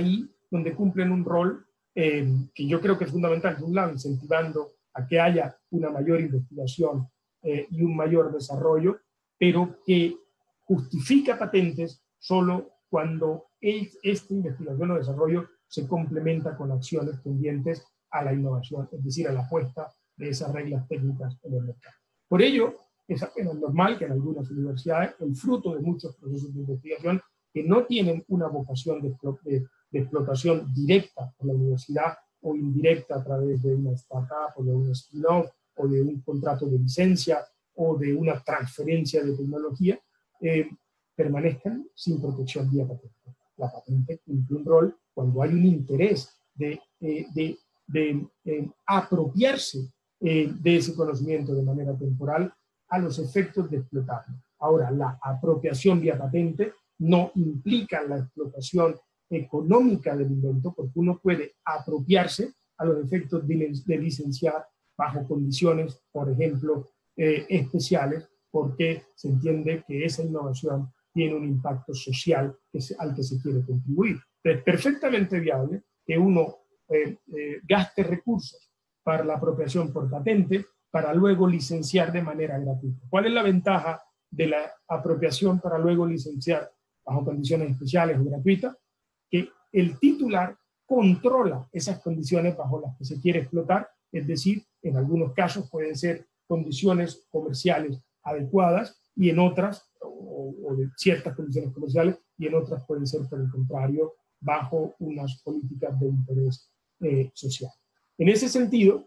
donde cumplen un rol eh, que yo creo que es fundamental, de un lado, incentivando a que haya una mayor investigación eh, y un mayor desarrollo, pero que justifica patentes solo cuando es, esta investigación o desarrollo se complementa con acciones tendientes a la innovación, es decir, a la puesta de esas reglas técnicas en el mercado. Por ello, es apenas normal que en algunas universidades el fruto de muchos procesos de investigación que no tienen una vocación de, de, de explotación directa por la universidad o indirecta a través de una startup o de un spin-off o de un contrato de licencia o de una transferencia de tecnología, eh, permanezcan sin protección vía patente. La patente cumple un rol cuando hay un interés de, eh, de, de eh, apropiarse eh, de ese conocimiento de manera temporal a los efectos de explotarlo. Ahora, la apropiación vía patente no implica la explotación económica del invento, porque uno puede apropiarse a los efectos de, de licenciar bajo condiciones, por ejemplo, eh, especiales, porque se entiende que esa innovación tiene un impacto social que se, al que se quiere contribuir. Es perfectamente viable que uno eh, eh, gaste recursos para la apropiación por patente para luego licenciar de manera gratuita. ¿Cuál es la ventaja de la apropiación para luego licenciar bajo condiciones especiales o gratuitas? Que el titular controla esas condiciones bajo las que se quiere explotar, es decir, en algunos casos pueden ser condiciones comerciales adecuadas y en otras, o, o de ciertas condiciones comerciales, y en otras pueden ser, por el contrario, bajo unas políticas de interés eh, social. En ese sentido,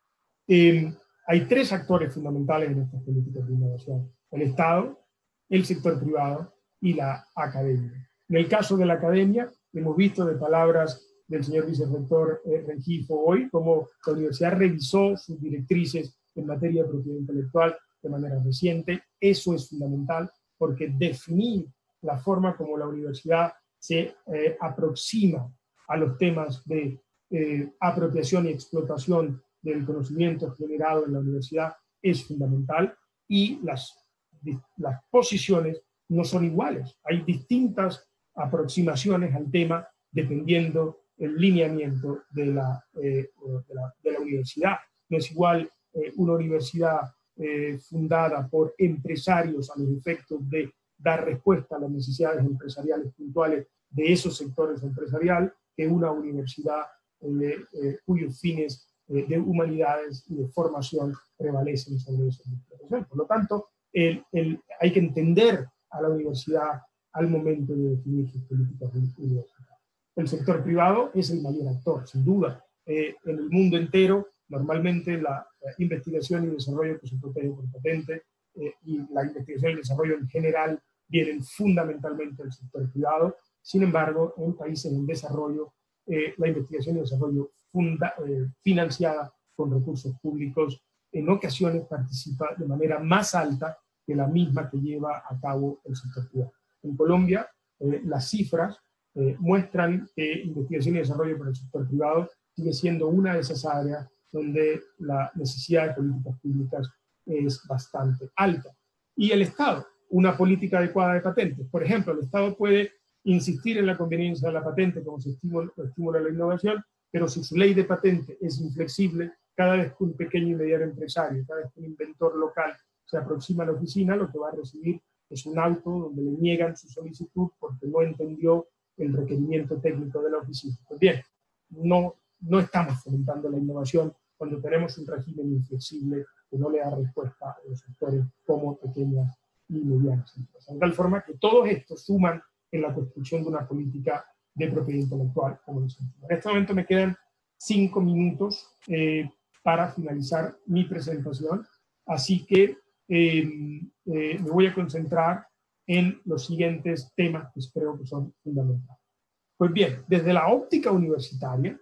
eh, hay tres actores fundamentales en estas políticas de innovación: el Estado, el sector privado y la academia. En el caso de la academia, hemos visto de palabras del señor vicerrector eh, Rengifo hoy cómo la universidad revisó sus directrices en materia de propiedad intelectual de manera reciente. Eso es fundamental porque definir la forma como la universidad se eh, aproxima a los temas de eh, apropiación y explotación del conocimiento generado en la universidad es fundamental, y las, las posiciones no son iguales. Hay distintas aproximaciones al tema dependiendo el lineamiento de la, eh, de la, de la universidad. No es igual eh, una universidad eh, fundada por empresarios a los efectos de dar respuesta a las necesidades empresariales puntuales de esos sectores empresariales que una universidad eh, eh, cuyos fines eh, de humanidades y de formación prevalecen sobre esos sectores. Por lo tanto, el, el, hay que entender a la universidad al momento de definir sus políticas universitarias. El sector privado es el mayor actor, sin duda. Eh, en el mundo entero, normalmente la, la investigación y desarrollo que se protege por patente eh, y la investigación y desarrollo en general vienen fundamentalmente del sector privado. Sin embargo, en países en desarrollo, eh, la investigación y desarrollo funda, eh, financiada con recursos públicos en ocasiones participa de manera más alta que la misma que lleva a cabo el sector privado. En Colombia, eh, las cifras eh, muestran que investigación y desarrollo por el sector privado sigue siendo una de esas áreas donde la necesidad de políticas públicas es bastante alta. Y el Estado, una política adecuada de patentes. Por ejemplo, el Estado puede insistir en la conveniencia de la patente como se estimula, estimula la innovación, pero si su ley de patente es inflexible, cada vez que un pequeño y mediano empresario, cada vez que un inventor local se aproxima a la oficina, lo que va a recibir es un auto donde le niegan su solicitud porque no entendió el requerimiento técnico de la oficina. Pues bien, no, no estamos fomentando la innovación cuando tenemos un régimen inflexible que no le da respuesta a los sectores como pequeñas y medianas empresas. De tal forma que todos estos suman en la construcción de una política de propiedad intelectual como lo sentimos. En este momento me quedan cinco minutos eh, para finalizar mi presentación, así que eh, eh, me voy a concentrar en los siguientes temas que creo que son fundamentales. Pues bien, desde la óptica universitaria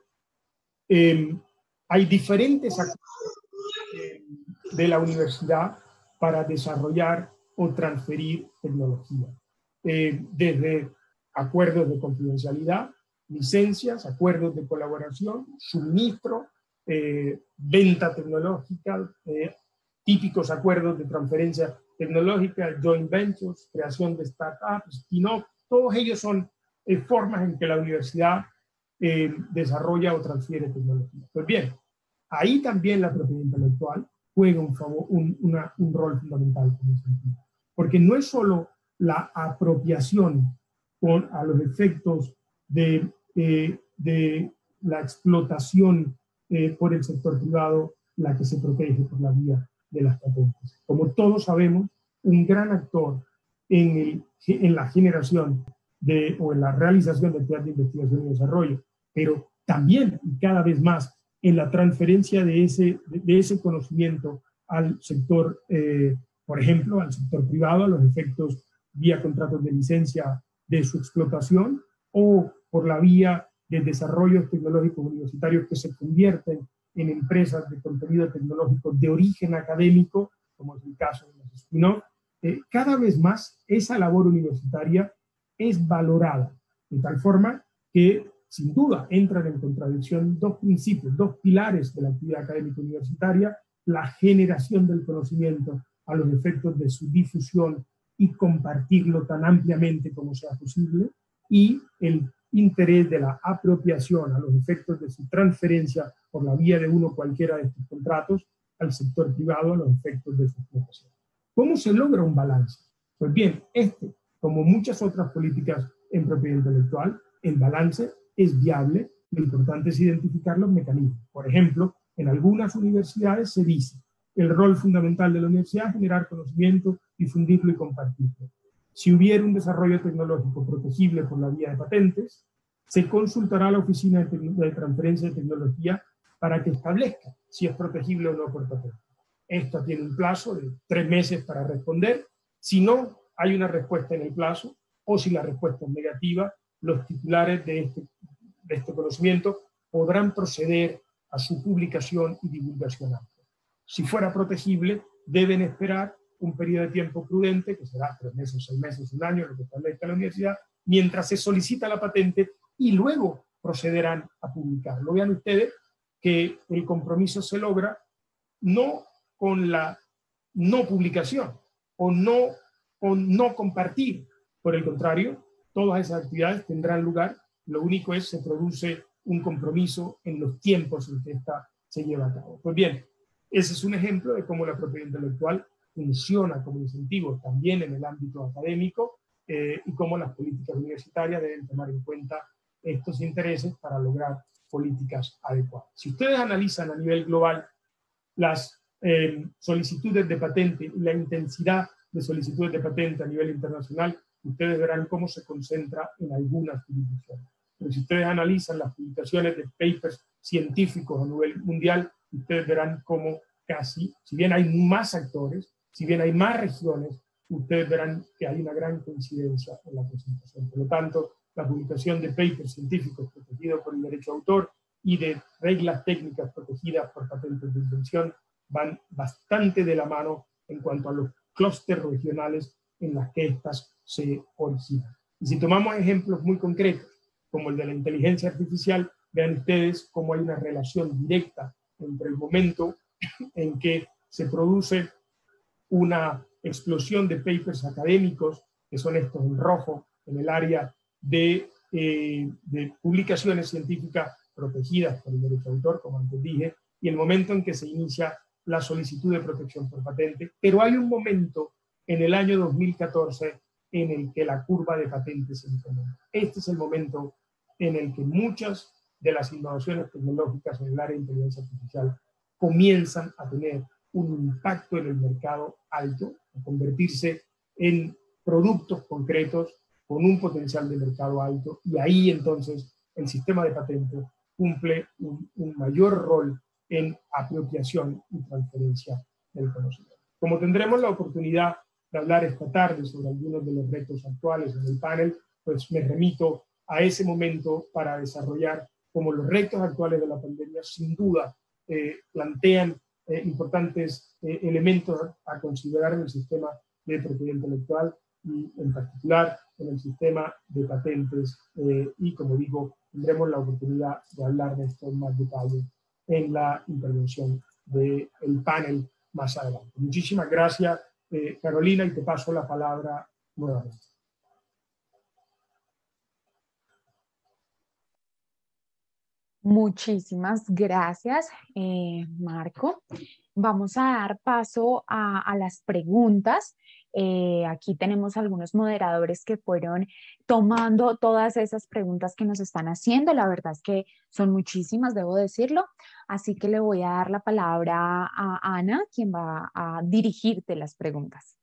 eh, hay diferentes actores eh, de la universidad para desarrollar o transferir tecnología. Eh, desde acuerdos de confidencialidad, licencias, acuerdos de colaboración, suministro, eh, venta tecnológica, eh, típicos acuerdos de transferencia tecnológica, joint ventures, creación de startups, spin-off, todos ellos son eh, formas en que la universidad eh, desarrolla o transfiere tecnología. Pues bien, ahí también la propiedad intelectual juega un, favor, un, una, un rol fundamental en ese sentido. Porque no es solo la apropiación con, a los efectos de, eh, de la explotación eh, por el sector privado la que se protege por la vía de las patentes. Como todos sabemos, un gran actor en, el, en la generación de, o en la realización de actividades de investigación y desarrollo, pero también y cada vez más en la transferencia de ese, de, de ese conocimiento al sector, eh, por ejemplo, al sector privado, a los efectos vía contratos de licencia de su explotación, o por la vía de desarrollos tecnológicos universitarios que se convierten en empresas de contenido tecnológico de origen académico, como es el caso de los spin-off. Eh, cada vez más esa labor universitaria es valorada, de tal forma que sin duda entran en contradicción dos principios, dos pilares de la actividad académica universitaria: la generación del conocimiento a los efectos de su difusión y compartirlo tan ampliamente como sea posible, y el interés de la apropiación a los efectos de su transferencia por la vía de uno cualquiera de estos contratos al sector privado a los efectos de su explotación. ¿Cómo se logra un balance? Pues bien, este, como muchas otras políticas en propiedad intelectual, el balance es viable. Lo importante es identificar los mecanismos. Por ejemplo, en algunas universidades se dice: el rol fundamental de la universidad es generar conocimiento, difundirlo y compartirlo. Si hubiera un desarrollo tecnológico protegible por la vía de patentes, se consultará a la Oficina de, de Transferencia de Tecnología para que establezca si es protegible o no por patente. Esto tiene un plazo de tres meses para responder. Si no hay una respuesta en el plazo, o si la respuesta es negativa, los titulares de este, de este conocimiento podrán proceder a su publicación y divulgación amplia. Si fuera protegible, deben esperar un periodo de tiempo prudente, que será tres meses, seis meses, un año, lo que establezca la universidad, mientras se solicita la patente, y luego procederán a publicarlo. Vean ustedes que el compromiso se logra no con la no publicación o no, con no compartir. Por el contrario, todas esas actividades tendrán lugar. Lo único es que se produce un compromiso en los tiempos en que ésta se lleva a cabo. Pues bien, ese es un ejemplo de cómo la propiedad intelectual funciona como incentivo también en el ámbito académico, eh, y cómo las políticas universitarias deben tomar en cuenta estos intereses para lograr políticas adecuadas. Si ustedes analizan a nivel global las eh, solicitudes de patente y la intensidad de solicitudes de patente a nivel internacional, ustedes verán cómo se concentra en algunas jurisdicciones. Pero si ustedes analizan las publicaciones de papers científicos a nivel mundial, ustedes verán cómo casi, si bien hay más actores, si bien hay más regiones, ustedes verán que hay una gran coincidencia en la concentración. Por lo tanto, la publicación de papers científicos protegidos por el derecho de autor y de reglas técnicas protegidas por patentes de invención van bastante de la mano en cuanto a los clústeres regionales en las que éstas se originan. Y si tomamos ejemplos muy concretos, como el de la inteligencia artificial, vean ustedes cómo hay una relación directa entre el momento en que se produce una explosión de papers académicos, que son estos en rojo, en el área de, eh, de publicaciones científicas protegidas por el derecho de autor, como antes dije, y el momento en que se inicia la solicitud de protección por patente. Pero hay un momento en el año dos mil catorce en el que la curva de patentes se incrementa. Este es el momento en el que muchas de las innovaciones tecnológicas en el área de inteligencia artificial comienzan a tener un impacto en el mercado alto, a convertirse en productos concretos con un potencial de mercado alto, y ahí entonces el sistema de patentes cumple un, un mayor rol en apropiación y transferencia del conocimiento. Como tendremos la oportunidad de hablar esta tarde sobre algunos de los retos actuales en el panel, pues me remito a ese momento para desarrollar cómo los retos actuales de la pandemia sin duda eh, plantean eh, importantes eh, elementos a, a considerar en el sistema de propiedad intelectual y en particular en el sistema de patentes, eh, y como digo, tendremos la oportunidad de hablar de esto en más detalle en la intervención del panel más adelante. Muchísimas gracias, eh, Carolina, y te paso la palabra nuevamente. Muchísimas gracias, eh, Marco. Vamos a dar paso a, a las preguntas. Eh, aquí tenemos algunos moderadores que fueron tomando todas esas preguntas que nos están haciendo. La verdad es que son muchísimas, debo decirlo. Así que le voy a dar la palabra a Ana, quien va a dirigirte las preguntas.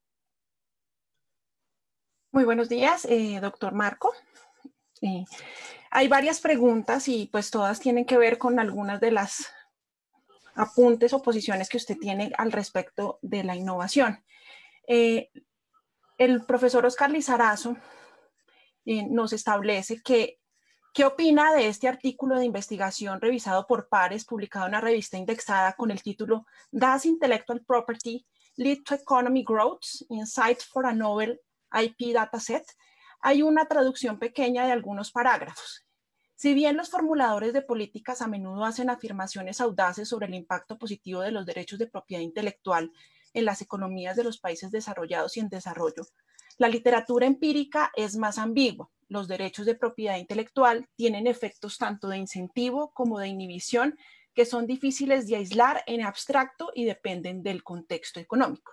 Muy buenos días, eh, doctor Marco. Eh, hay varias preguntas y pues todas tienen que ver con algunas de las apuntes o posiciones que usted tiene al respecto de la innovación. Eh, el profesor Oscar Lizarazo eh, nos establece que, ¿qué opina de este artículo de investigación revisado por pares, publicado en una revista indexada con el título Does Intellectual Property Lead to Economic Growth? Insights for a Novel I P Dataset? Hay una traducción pequeña de algunos parágrafos. Si bien los formuladores de políticas a menudo hacen afirmaciones audaces sobre el impacto positivo de los derechos de propiedad intelectual en las economías de los países desarrollados y en desarrollo, la literatura empírica es más ambigua. Los derechos de propiedad intelectual tienen efectos tanto de incentivo como de inhibición que son difíciles de aislar en abstracto y dependen del contexto económico.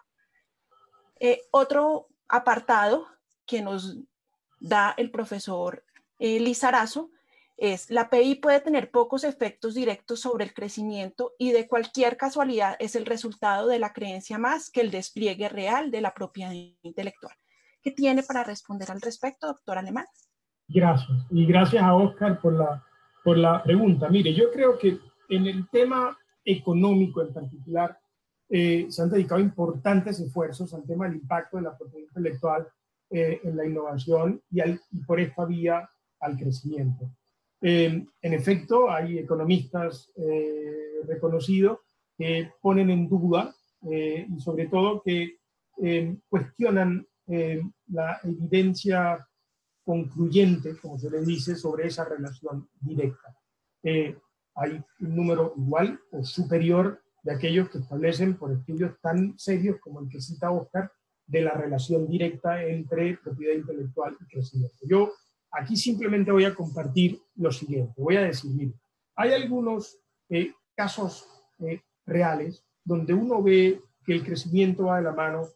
Eh, otro apartado que nos da el profesor eh, Lizarazo es: la P I puede tener pocos efectos directos sobre el crecimiento y de cualquier casualidad es el resultado de la creencia más que el despliegue real de la propiedad intelectual. ¿Qué tiene para responder al respecto, doctor Alemán? Gracias, y gracias a Oscar por la, por la pregunta. Mire, yo creo que en el tema económico en particular eh, se han dedicado importantes esfuerzos al tema del impacto de la propiedad intelectual eh, en la innovación y, al, y por esta vía al crecimiento. Eh, en efecto, hay economistas eh, reconocidos que ponen en duda eh, y sobre todo que eh, cuestionan eh, la evidencia concluyente, como se le dice, sobre esa relación directa. Eh, hay un número igual o superior de aquellos que establecen por estudios tan serios como el que cita Oscar de la relación directa entre propiedad intelectual y crecimiento. Yo aquí simplemente voy a compartir lo siguiente. Voy a decir, mire, hay algunos eh, casos eh, reales donde uno ve que el crecimiento va de la mano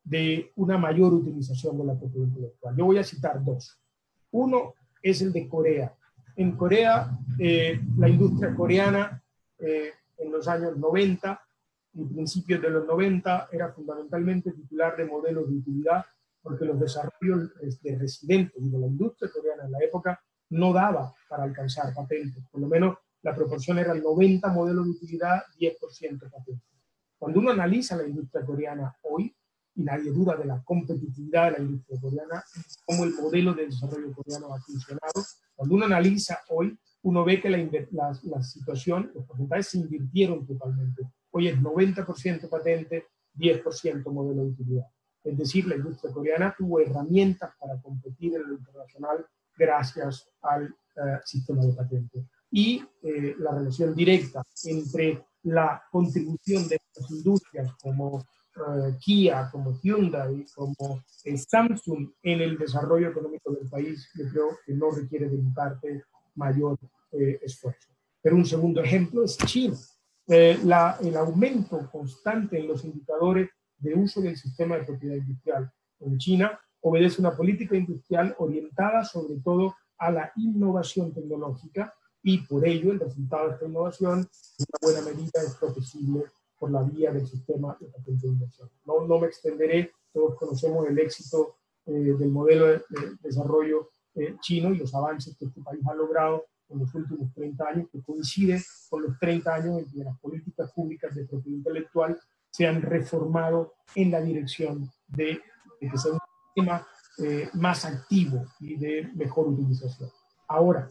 de una mayor utilización de la propiedad intelectual. Yo voy a citar dos. Uno es el de Corea. En Corea, eh, la industria coreana eh, en los años noventa y principios de los noventa era fundamentalmente titular de modelos de utilidad, porque los desarrollos de residentes y de la industria coreana en la época no daba para alcanzar patentes. Por lo menos la proporción era el noventa modelos de utilidad, diez por ciento patentes. Cuando uno analiza la industria coreana hoy, y nadie duda de la competitividad de la industria coreana, cómo el modelo de desarrollo coreano ha funcionado, cuando uno analiza hoy, uno ve que la, la, la situación, los porcentajes se invirtieron totalmente. Hoy es noventa por ciento patente, diez por ciento modelo de utilidad. Es decir, la industria coreana tuvo herramientas para competir en lo internacional gracias al uh, sistema de patentes. Y eh, la relación directa entre la contribución de estas industrias como uh, Kia, como Hyundai, como eh, Samsung en el desarrollo económico del país, yo creo que no requiere de mi parte mayor eh, esfuerzo. Pero un segundo ejemplo es China. Eh, la, el aumento constante en los indicadores de uso del sistema de propiedad industrial en China obedece a una política industrial orientada sobre todo a la innovación tecnológica y por ello el resultado de esta innovación en una buena medida es propicible por la vía del sistema de patente de inversión. No, no me extenderé, todos conocemos el éxito eh, del modelo de, de desarrollo eh, chino y los avances que este país ha logrado en los últimos treinta años, que coincide con los treinta años en que las políticas públicas de propiedad intelectual se han reformado en la dirección de, de que sea un sistema eh, más activo y de mejor utilización. Ahora,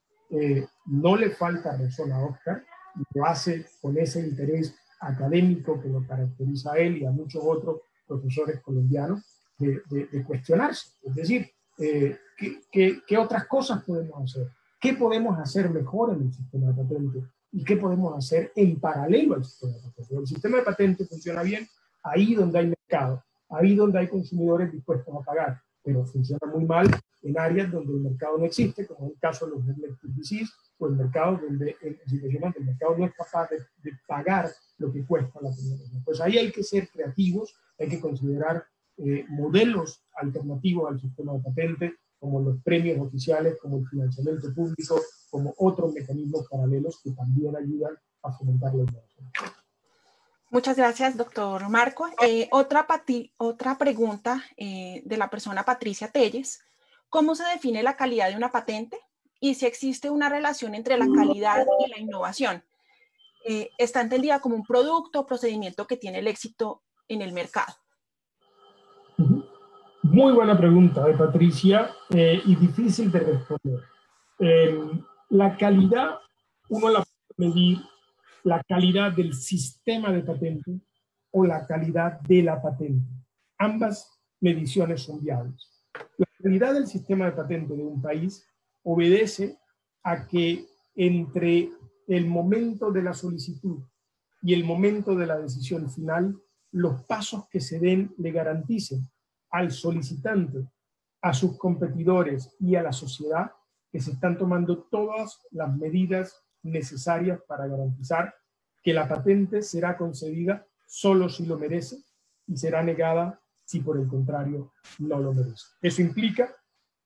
eh, no le falta razón a Oscar, y lo hace con ese interés académico que lo caracteriza a él y a muchos otros profesores colombianos, de, de, de cuestionarse. Es decir, eh, ¿qué, qué, ¿qué otras cosas podemos hacer? ¿Qué podemos hacer mejor en el sistema de patentes? ¿Y qué podemos hacer en paralelo al sistema de patentes? El sistema de patentes funciona bien ahí donde hay mercado, ahí donde hay consumidores dispuestos a pagar. pero funciona muy mal en áreas donde el mercado no existe, como es el caso de los neglected disease, o en mercados donde, en situaciones donde el mercado no es capaz de, de pagar lo que cuesta la tecnología. Pues ahí hay que ser creativos, hay que considerar eh, modelos alternativos al sistema de patentes, como los premios oficiales, como el financiamiento público, como otros mecanismos paralelos que también ayudan a fomentar la innovación. Muchas gracias, doctor Marco. Eh, otra, otra pregunta eh, de la persona Patricia Telles. ¿Cómo se define la calidad de una patente? Y si existe una relación entre la calidad y la innovación. Eh, ¿Está entendida como un producto o procedimiento que tiene el éxito en el mercado? Muy buena pregunta de Patricia eh, y difícil de responder. Eh, la calidad, uno la puede medir, la calidad del sistema de patente o la calidad de la patente. Ambas mediciones son viables. La calidad del sistema de patente de un país obedece a que entre el momento de la solicitud y el momento de la decisión final, los pasos que se den le garanticen al solicitante, a sus competidores y a la sociedad que se están tomando todas las medidas necesarias para garantizar que la patente será concedida solo si lo merece y será negada si por el contrario no lo merece. Eso implica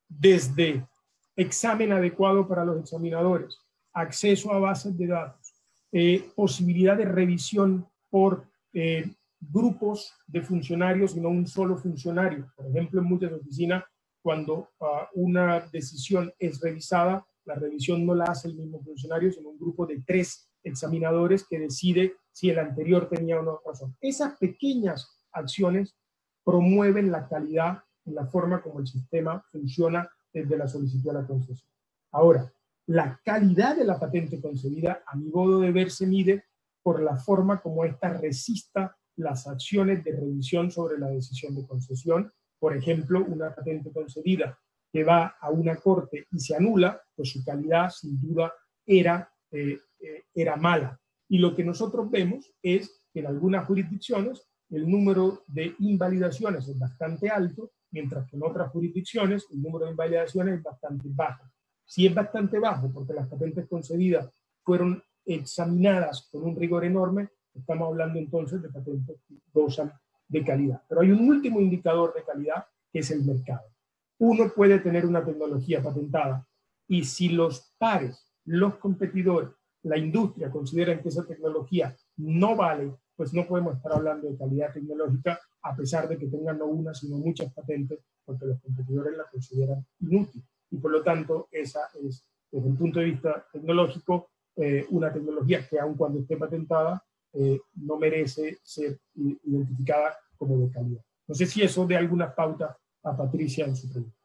desde examen adecuado para los examinadores, acceso a bases de datos, eh, posibilidad de revisión por eh, grupos de funcionarios y no un solo funcionario. Por ejemplo, en muchas oficinas, cuando uh, una decisión es revisada, la revisión no la hace el mismo funcionario, sino un grupo de tres examinadores que decide si el anterior tenía o no razón. Esas pequeñas acciones promueven la calidad en la forma como el sistema funciona desde la solicitud a la concesión. Ahora, la calidad de la patente concedida, a mi modo de ver, se mide por la forma como ésta resista las acciones de revisión sobre la decisión de concesión. Por ejemplo, una patente concedida que va a una corte y se anula, pues su calidad sin duda era, eh, eh, era mala. Y lo que nosotros vemos es que en algunas jurisdicciones el número de invalidaciones es bastante alto, mientras que en otras jurisdicciones el número de invalidaciones es bastante bajo. Si es bastante bajo porque las patentes concedidas fueron examinadas con un rigor enorme, estamos hablando entonces de patentes que gozan de calidad. Pero hay un último indicador de calidad que es el mercado. Uno puede tener una tecnología patentada y si los pares, los competidores, la industria consideran que esa tecnología no vale, pues no podemos estar hablando de calidad tecnológica a pesar de que tengan no una sino muchas patentes porque los competidores la consideran inútil. Y por lo tanto esa es, desde el punto de vista tecnológico, eh, una tecnología que aun cuando esté patentada eh, no merece ser identificada como de calidad. No sé si eso de alguna pauta a Patricia en su pregunta.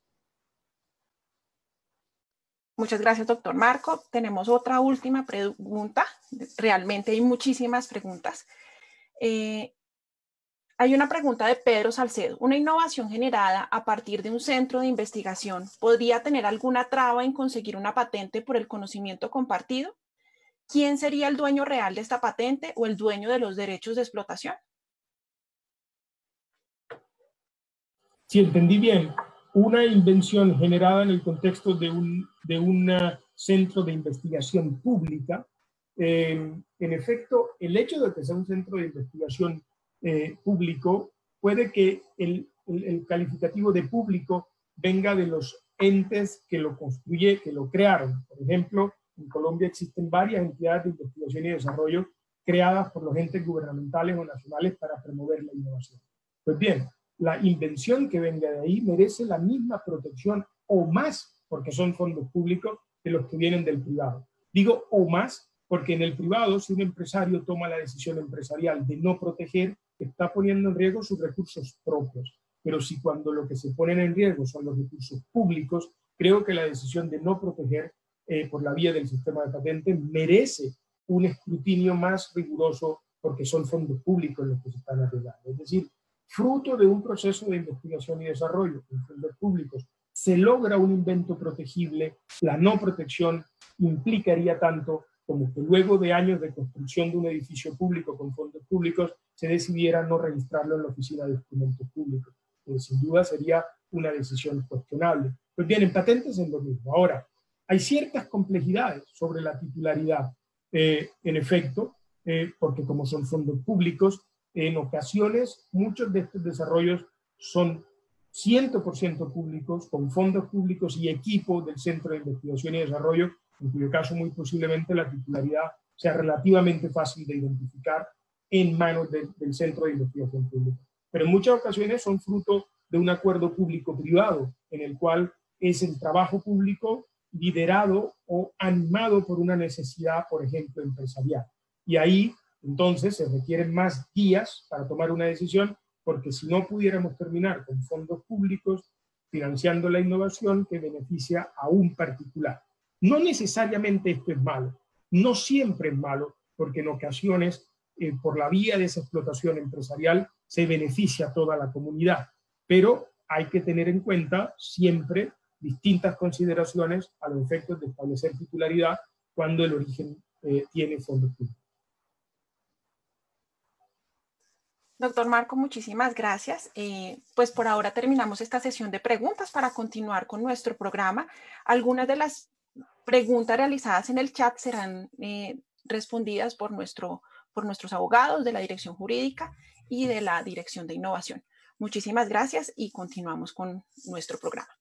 Muchas gracias, doctor Marco. Tenemos otra última pregunta. Realmente hay muchísimas preguntas. Eh, hay una pregunta de Pedro Salcedo. ¿Una innovación generada a partir de un centro de investigación podría tener alguna traba en conseguir una patente por el conocimiento compartido? ¿Quién sería el dueño real de esta patente o el dueño de los derechos de explotación? Si entendí bien, una invención generada en el contexto de un de un centro de investigación pública, eh, en efecto, el hecho de que sea un centro de investigación eh, público puede que el, el, el calificativo de público venga de los entes que lo construye, que lo crearon. Por ejemplo, en Colombia existen varias entidades de investigación y desarrollo creadas por los entes gubernamentales o nacionales para promover la innovación. Pues bien, la invención que venga de ahí merece la misma protección o más, porque son fondos públicos, de los que vienen del privado. Digo o más, porque en el privado, si un empresario toma la decisión empresarial de no proteger, está poniendo en riesgo sus recursos propios. Pero si cuando lo que se ponen en riesgo son los recursos públicos, creo que la decisión de no proteger eh, por la vía del sistema de patentes merece un escrutinio más riguroso porque son fondos públicos los que se están arriesgando. Es decir, fruto de un proceso de investigación y desarrollo en fondos públicos, se logra un invento protegible, la no protección implicaría tanto como que luego de años de construcción de un edificio público con fondos públicos se decidiera no registrarlo en la Oficina de Instrumentos Públicos. Eh, sin duda sería una decisión cuestionable. Pues bien, en patentes es lo mismo. Ahora, hay ciertas complejidades sobre la titularidad, eh, en efecto, eh, porque como son fondos públicos, en ocasiones muchos de estos desarrollos son cien por ciento públicos, con fondos públicos y equipo del Centro de Investigación y Desarrollo, en cuyo caso muy posiblemente la titularidad sea relativamente fácil de identificar en manos de, del Centro de Investigación Pública. Pero en muchas ocasiones son fruto de un acuerdo público-privado, en el cual es el trabajo público liderado o animado por una necesidad, por ejemplo, empresarial. Y ahí, entonces, se requieren más guías para tomar una decisión, porque si no pudiéramos terminar con fondos públicos financiando la innovación que beneficia a un particular. No necesariamente esto es malo, no siempre es malo, porque en ocasiones, eh, por la vía de esa explotación empresarial, se beneficia a toda la comunidad, pero hay que tener en cuenta siempre distintas consideraciones a los efectos de establecer titularidad cuando el origen eh, tiene fondos públicos. Doctor Marco, muchísimas gracias. Eh, pues por ahora terminamos esta sesión de preguntas para continuar con nuestro programa. Algunas de las preguntas realizadas en el chat serán eh, respondidas por, nuestro, por nuestros abogados de la Dirección Jurídica y de la Dirección de Innovación. Muchísimas gracias y continuamos con nuestro programa.